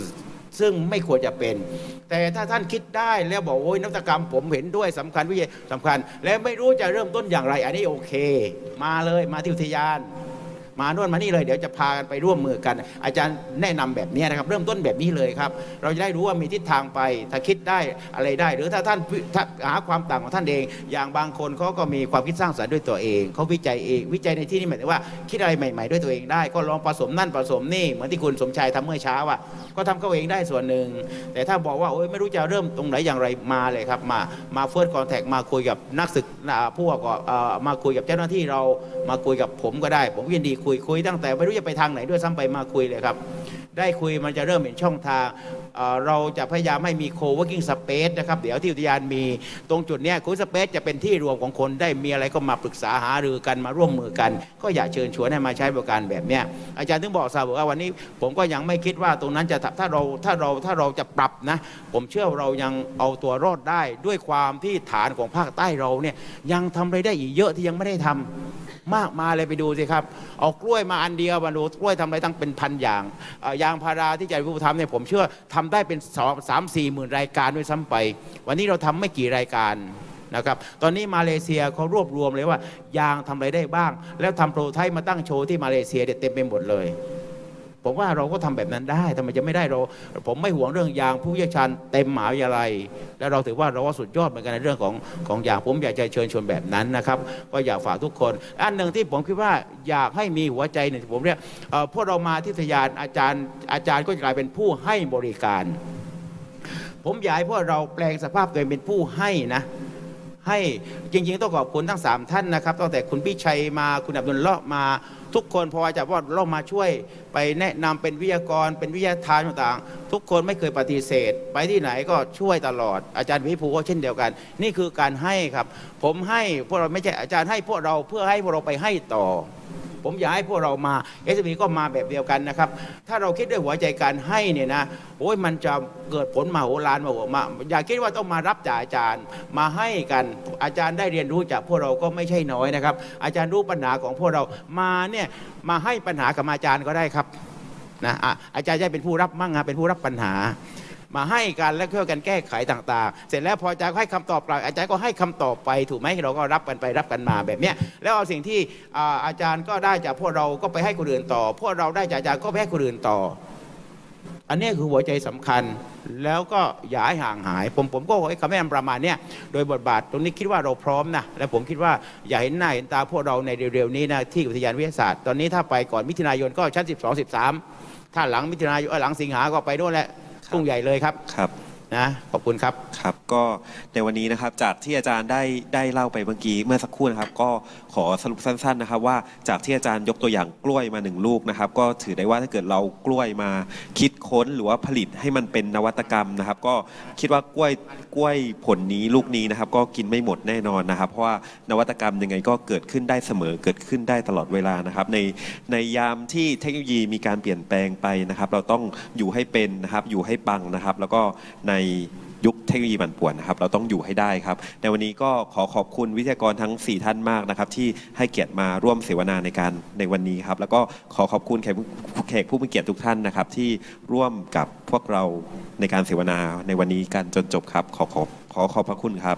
ซึ่งไม่ควรจะเป็นแต่ถ้าท่านคิดได้แล้วบอกโอ้ยนวัตกรรมผมเห็นด้วยสำคัญวิทยาสำคัญและไม่รู้จะเริ่มต้นอย่างไรอันนี้โอเคมาเลยมาที่อุทยานมาโน่นมานี่เลยเดี๋ยวจะพากันไปร่วมมือกันอาจารย์แนะนำแบบนี้นะครับเริ่มต้นแบบนี้เลยครับเราจะได้รู้ว่ามีทิศทางไปถ้าคิดได้อะไรได้หรือถ้าท่านหาความต่างของท่านเองอย่างบางคนเขาก็มีความคิดสร้างสรรค์ด้วยตัวเองเขาวิจัยเองวิจัยในที่นี้หมายถึงว่าคิดอะไรใหม่ๆด้วยตัวเองได้ก็ลองผสมนั่นผสมนี่เหมือนที่คุณสมชายทำเมื่อเช้าอ่ะก็ทำเขาเองได้ส่วนหนึ่งแต่ถ้าบอกว่าโอ้ยไม่รู้จะเริ่มตรงไหนอย่างไรมาเลยครับมามาเฟิร์สคอนแทคมาคุยกับนักศึกษาพวกมาคุยกับเจ้าหน้าที่เรามาคุยกับผมก็ได้ผมยินดีคุยคุยตั้งแต่ไม่รู้จะไปทางไหนด้วยซ้ำไปมาคุยเลยครับได้คุยมันจะเริ่มเห็นช่องทางเราจะพยายามให้มี co-working space นะครับเดี๋ยวที่อุทยานมีตรงจุดนี้ co-working space จะเป็นที่รวมของคนได้มีอะไรก็มาปรึกษาหารือกันมาร่วมมือกันก็อยากเชิญชวนให้มาใช้บริการแบบนี้อาจารย์ถึงบอกทราบว่าวันนี้ผมก็ยังไม่คิดว่าตรงนั้นจะถ้าเราถ้าเราถ้าเราจะปรับนะผมเชื่อเรายังเอาตัวรอดได้ด้วยความที่ฐานของภาคใต้เราเนี่ยยังทำอะไรได้อีกเยอะที่ยังไม่ได้ทำมากมาเลยไปดูสิครับเอากล้วยมาอันเดียวมาดูกล้วยทำอะไรตั้งเป็นพันอย่างยางพาราที่อาจารย์ผู้ทำเนี่ยผมเชื่อทำได้เป็นสองสามสี่หมื่นรายการด้วยซ้ำไปวันนี้เราทำไม่กี่รายการนะครับตอนนี้มาเลเซียเขารวบรวมเลยว่ายางทำอะไรได้บ้างแล้วทำโปรโตไทป์มาตั้งโชว์ที่มาเลเซียเต็มไปหมดเลยผมว่าเราก็ทำแบบนั้นได้ทำไมจะไม่ได้เราผมไม่ห่วงเรื่องยางผู้เชี่ยวชาญเต็มมหาวิทยาลัยแล้วเราถือว่าเราว่าสุดยอดเหมือนกันในเรื่องของของยางผมอยากจะเชิญชวนแบบนั้นนะครับก็อยากฝากทุกคนอันหนึ่งที่ผมคิดว่าอยากให้มีหัวใจหนึ่งผมเรียกพวกเรามาที่อุทยานอาจารย์อาจารย์ก็จะกลายเป็นผู้ให้บริการผมอยากให้พวกเราแปลงสภาพตัวเองเป็นผู้ให้นะให้จริงๆต้องขอบคุณทั้งสามท่านนะครับตั้งแต่คุณพิชัยมาคุณอับดุลเลาะห์มาทุกคนพออาจารย์ว่าเรามาช่วยไปแนะนำเป็นวิทยากรเป็นวิทยาทานต่างๆทุกคนไม่เคยปฏิเสธไปที่ไหนก็ช่วยตลอดอาจารย์พิภูก็เช่นเดียวกันนี่คือการให้ครับผมให้พวกเราไม่ใช่อาจารย์ให้พวกเราเพื่อให้พวกเราไปให้ต่อผมอยากให้พวกเรามา เอส เอ็ม อี ก็มาแบบเดียวกันนะครับถ้าเราคิดด้วยหัวใจการให้เนี่ยนะโอ้ยมันจะเกิดผลมโหฬารมาหัวมาอย่าคิดว่าต้องมารับจากอาจารย์มาให้กันอาจารย์ได้เรียนรู้จากพวกเราก็ไม่ใช่น้อยนะครับอาจารย์รู้ปัญหาของพวกเรามาเนี่ยมาให้ปัญหากับอาจารย์ก็ได้ครับนะอาจารย์จะเป็นผู้รับมั่งเป็นผู้รับปัญหามาให้กันและช่วยกันแก้ไขต่างๆเสร็จแล้วพออาจารย์ให้คำตอบกลับอาจารย์ก็ให้คำตอบไปถูกไหมเราก็รับกันไปรับกันมาแบบเนี้ยแล้วเอาสิ่งที่อาจารย์ก็ได้จากพวกเราก็ไปให้คนอื่นต่อพวกเราได้จากอาจารย์ก็ไปให้คนอื่นต่ออันนี้คือหัวใจสำคัญแล้วก็อย่าให้ห่างหายผมผมก็ให้คำแนะนำประมาณนี้โดยบทบาทตรงนี้คิดว่าเราพร้อมนะและผมคิดว่าอย่าเห็นหน้าเห็นตาพวกเราในเร็วๆนี้นะที่อุทยานวิทยาศาสตร์ตอนนี้ถ้าไปก่อนมิถุนายนก็ชั้นสิบสอง สิบสามถ้าหลังมิถุนายนหลังสิงหาก็ไปโน่นแหละทุ่งใหญ่เลยครับครับนะขอบคุณครับครับก็ในวันนี้นะครับจากที่อาจารย์ได้ได้เล่าไปเมื่อกี้เมื่อสักครู่นะครับก็ขอสรุปสั้นๆนะครับว่าจากที่อาจารย์ยกตัวอย่างกล้วยมาหนึ่งลูกนะครับก็ถือได้ว่าถ้าเกิดเรากล้วยมาคิดค้นหรือว่าผลิตให้มันเป็นนวัตกรรมนะครับก็คิดว่ากล้วยกล้วยผลนี้ลูกนี้นะครับก็กินไม่หมดแน่นอนนะครับเพราะว่านวัตกรรมยังไงก็เกิดขึ้นได้เสมอเกิดขึ้นได้ตลอดเวลานะครับในในยามที่เทคโนโลยีมีการเปลี่ยนแปลงไปนะครับเราต้องอยู่ให้เป็นนะครับอยู่ให้ปังนะครับแล้วก็ในยุคเทคโนโลยีผันผวนนะครับเราต้องอยู่ให้ได้ครับในวันนี้ก็ขอขอบคุณวิทยากรทั้งสี่ท่านมากนะครับที่ให้เกียรติมาร่วมเสวนาในการในวันนี้ครับแล้วก็ขอขอบคุณแขกแขกผู้มีเกียรติทุกท่านนะครับที่ร่วมกับพวกเราในการเสวนาในวันนี้กันจนจบครับขอขอขอขอบพระคุณครับ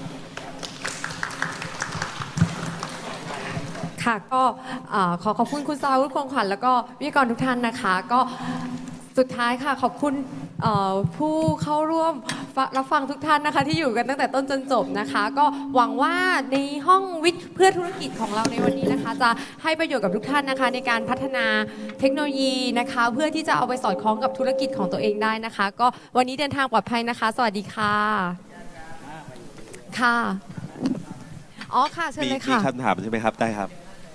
ค่ะก็ขอขอบคุณคุณสราวุฒิ คงขวัญแล้วก็วิทยากรทุกท่านนะคะก็สุดท้ายค่ะขอบคุณผู้เข้าร่วมรับฟังทุกท่านนะคะที่อยู่กันตั้งแต่ต้นจนจบนะคะก็หวังว่าในห้องวิทย์เพื่อธุรกิจของเราในวันนี้นะคะจะให้ประโยชน์กับทุกท่านนะคะในการพัฒนาเทคโนโลยีนะคะเพื่อที่จะเอาไปสอดคล้องกับธุรกิจของตัวเองได้นะคะก็วันนี้เดินทางปลอดภัยนะคะสวัสดีค่ะค่ะอ๋อค่ะเชิญเลยค่ะมีคำถามใช่ไหมครับได้ครับ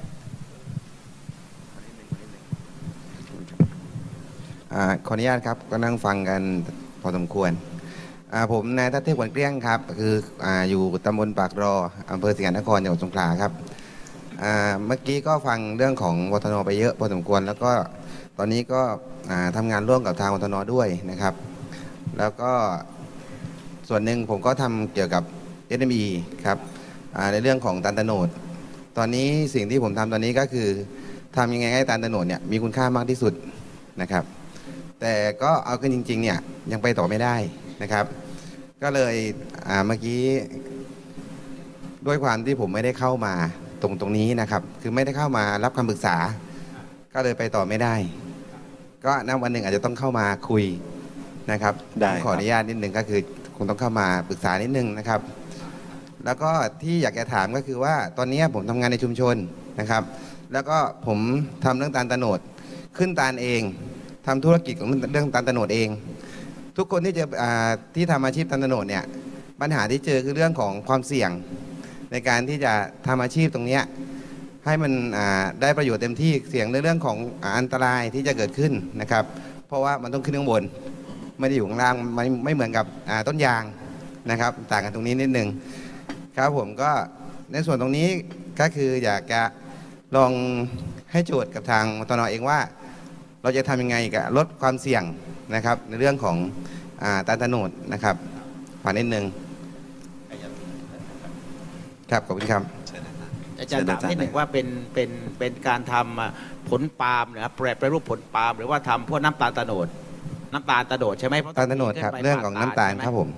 ขออนุญาตครับก็นั่งฟังกันพอสมควรผมนายทัศเทพ ขวัญเกลี้ยงครับคือ อ, อยู่ตำบลปากรออำเภอสิงห์นครจังหวัดสงขลาครับเมื่อกี้ก็ฟังเรื่องของวทน.ไปเยอะพอสมควรแล้วก็ตอนนี้ก็ทำงานร่วมกับทางวทน.ด้วยนะครับแล้วก็ส่วนหนึ่งผมก็ทำเกี่ยวกับ เอส เอ็ม อี ครับในเรื่องของตันตโนดตอนนี้สิ่งที่ผมทำตอนนี้ก็คือทำยังไงให้ตันตโนดเนี่ยมีคุณค่ามากที่สุดนะครับแต่ก็เอากันจริงๆเนี่ยยังไปต่อไม่ได้นะครับ ก็เลยเมื่อกี้ด้วยความที่ผมไม่ได้เข้ามาตรงตรงนี้นะครับคือไม่ได้เข้ามารับคำปรึกษาก็เลยไปต่อไม่ได้ก็ณวันหนึ่งอาจจะต้องเข้ามาคุยนะครับได้ขออนุญาตนิดนึงก็คือคงต้องเข้ามาปรึกษานิดนึงนะครับแล้วก็ที่อยากจะถามก็คือว่าตอนนี้ผมทำงานในชุมชนนะครับแล้วก็ผมทำเรื่องตาลโตนดขึ้นตาลเองทำธุรกิจของเรื่องตาลโตนดเองทุกคนที่จะที่ทำอาชีพตาลโตนดเนี่ยปัญหาที่เจอคือเรื่องของความเสี่ยงในการที่จะทำอาชีพตรงนี้ให้มันได้ประโยชน์เต็มที่เสี่ยงในเรื่องของอันตรายที่จะเกิดขึ้นนะครับเพราะว่ามันต้องขึ้นข้างบนไม่ได้อยู่ข้างล่างไม่ไม่เหมือนกับต้นยางนะครับต่างกันตรงนี้นิดนึงครับผมก็ในส่วนตรงนี้ก็คืออยากจะลองให้โจทย์กับทางมตน.เองว่าเราจะทำยังไงกับลดความเสี่ยงนะครับในเรื่องของตาลโตนดนะครับฝากนิดนึงครับขอบคุณครับอาจารย์ถามนิดหนึ่งว่าเป็นเป็นเป็นการทำผลปาล์มนะครับแปรแปรรูปผลปาล์มหรือว่าทำพวกน้ำตาลโตนดน้ำตาลโตนดใช่ไหมตาลโตนดครับเรื่องของน้ำตาลครับผม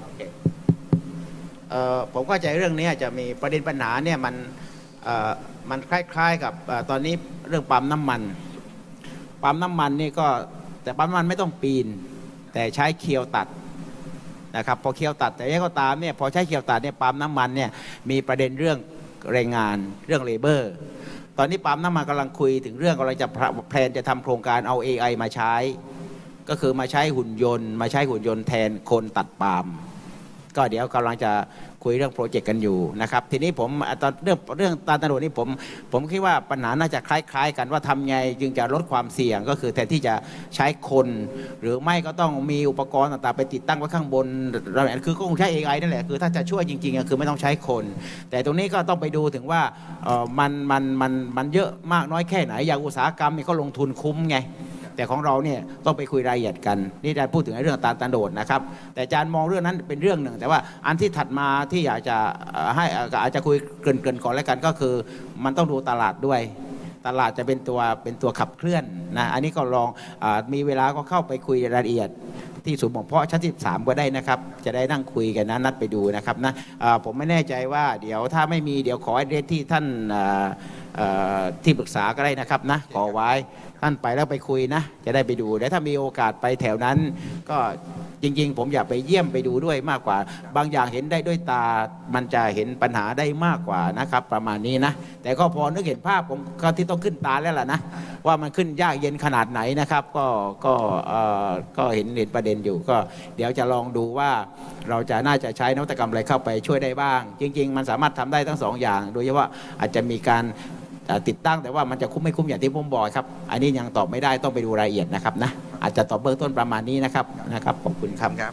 ผมเข้าใจเรื่องนี้จะมีประเด็นปัญหาเนี่ยมันมันคล้ายๆกับตอนนี้เรื่องปั๊มน้ำมันปั๊มน้ำมันนี่ก็แต่ปั๊มน้ำมันไม่ต้องปีนแต่ใช้เคียวตัดนะครับพอเคียวตัดแต่ยังก็ตามเนี่ยพอใช้เคียวตัดเนี่ยปั๊มน้ำมันเนี่ยมีประเด็นเรื่องแรงงานเรื่องเลเบอร์ตอนนี้ปั๊มน้ำมันกำลังคุยถึงเรื่องเราจะแพลนจะทำโครงการเอา เอ ไอ มาใช้ก็คือมาใช้หุ่นยนต์มาใช้หุ่นยนต์แทนคนตัดปาล์มก็เดี๋ยวกำลังจะคุยเรื่องโปรเจกต์กันอยู่นะครับทีนี้ผมตอนเรื่องเรื่องตาลโตนดนี่ผมผมคิดว่าปัญหาน่าจะคล้ายๆกันว่าทำไงจึงจะลดความเสี่ยงก็คือแทนที่จะใช้คนหรือไม่ก็ต้องมีอุปกรณ์ต่างๆไปติดตั้งไว้ข้างบนเราคือก็คงใช้ เอ ไอ นั่นแหละคือถ้าจะช่วยจริงๆคือไม่ต้องใช้คนแต่ตรงนี้ก็ต้องไปดูถึงว่าเออมันมันมันมันเยอะมากน้อยแค่ไหนอย่างอุตสาหกรรมนี่ก็ลงทุนคุ้มไงแต่ของเราเนี่ยต้องไปคุยรายละเอียดกันนี่อาจารย์พูดถึงเรื่องตาลโตนดนะครับแต่อาจารย์มองเรื่องนั้นเป็นเรื่องหนึ่งแต่ว่าอันที่ถัดมาที่อยากจะให้อาจจะคุยเกริ่นๆก่อนแล้วกันก็คือมันต้องดูตลาดด้วยตลาดจะเป็นตัวเป็นตัวขับเคลื่อนนะอันนี้ก็ลองอมีเวลาก็เข้าไปคุยรายละเอียดที่ศูนย์บ่มเพาะชั้นสิบสามก็ได้นะครับจะได้นั่งคุยกันนะนัดไปดูนะครับนะผมไม่แน่ใจว่าเดี๋ยวถ้าไม่มีเดี๋ยวขอเรียนที่ท่านที่ปรึกษาก็ได้นะครับนะขอไว้ท่านไปแล้วไปคุยนะจะได้ไปดูและถ้ามีโอกาสไปแถวนั้นก็จริงๆผมอยากไปเยี่ยมไปดูด้วยมากกว่าบางอย่างเห็นได้ด้วยตามันจะเห็นปัญหาได้มากกว่านะครับประมาณนี้นะแต่ก็พอนึกเห็นภาพผมก็ที่ต้องขึ้นตาแล้วล่ะนะว่ามันขึ้นยากเย็นขนาดไหนนะครับก็ก็ก็เห็นเห็นประเด็นอยู่ก็เดี๋ยวจะลองดูว่าเราจะน่าจะใช้นวัตกรรมอะไรเข้าไปช่วยได้บ้างจริงๆมันสามารถทำได้ทั้งสองอย่างโดยเฉพาะอาจจะมีการติดตั้งแต่ว่ามันจะคุ้มไม่คุ้มอย่างที่ผมบอกครับอันนี้ยังตอบไม่ได้ต้องไปดูรายละเอียดนะครับนะอาจจะตอบเบื้องต้นประมาณนี้นะครับนะครับขอบคุณครับครับ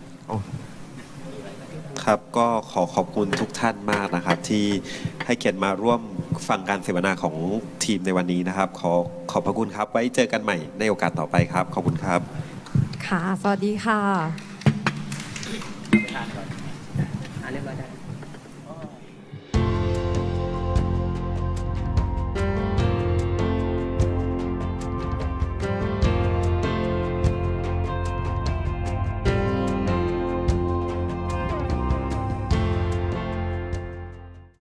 ครับก็ขอขอบคุณทุกท่านมากนะครับที่ให้เกียรติมาร่วมฟังการเสวนาของทีมในวันนี้นะครับขอขอบพระคุณครับไว้เจอกันใหม่ในโอกาสต่อไปครับขอบคุณครับค่ะสวัสดีค่ะ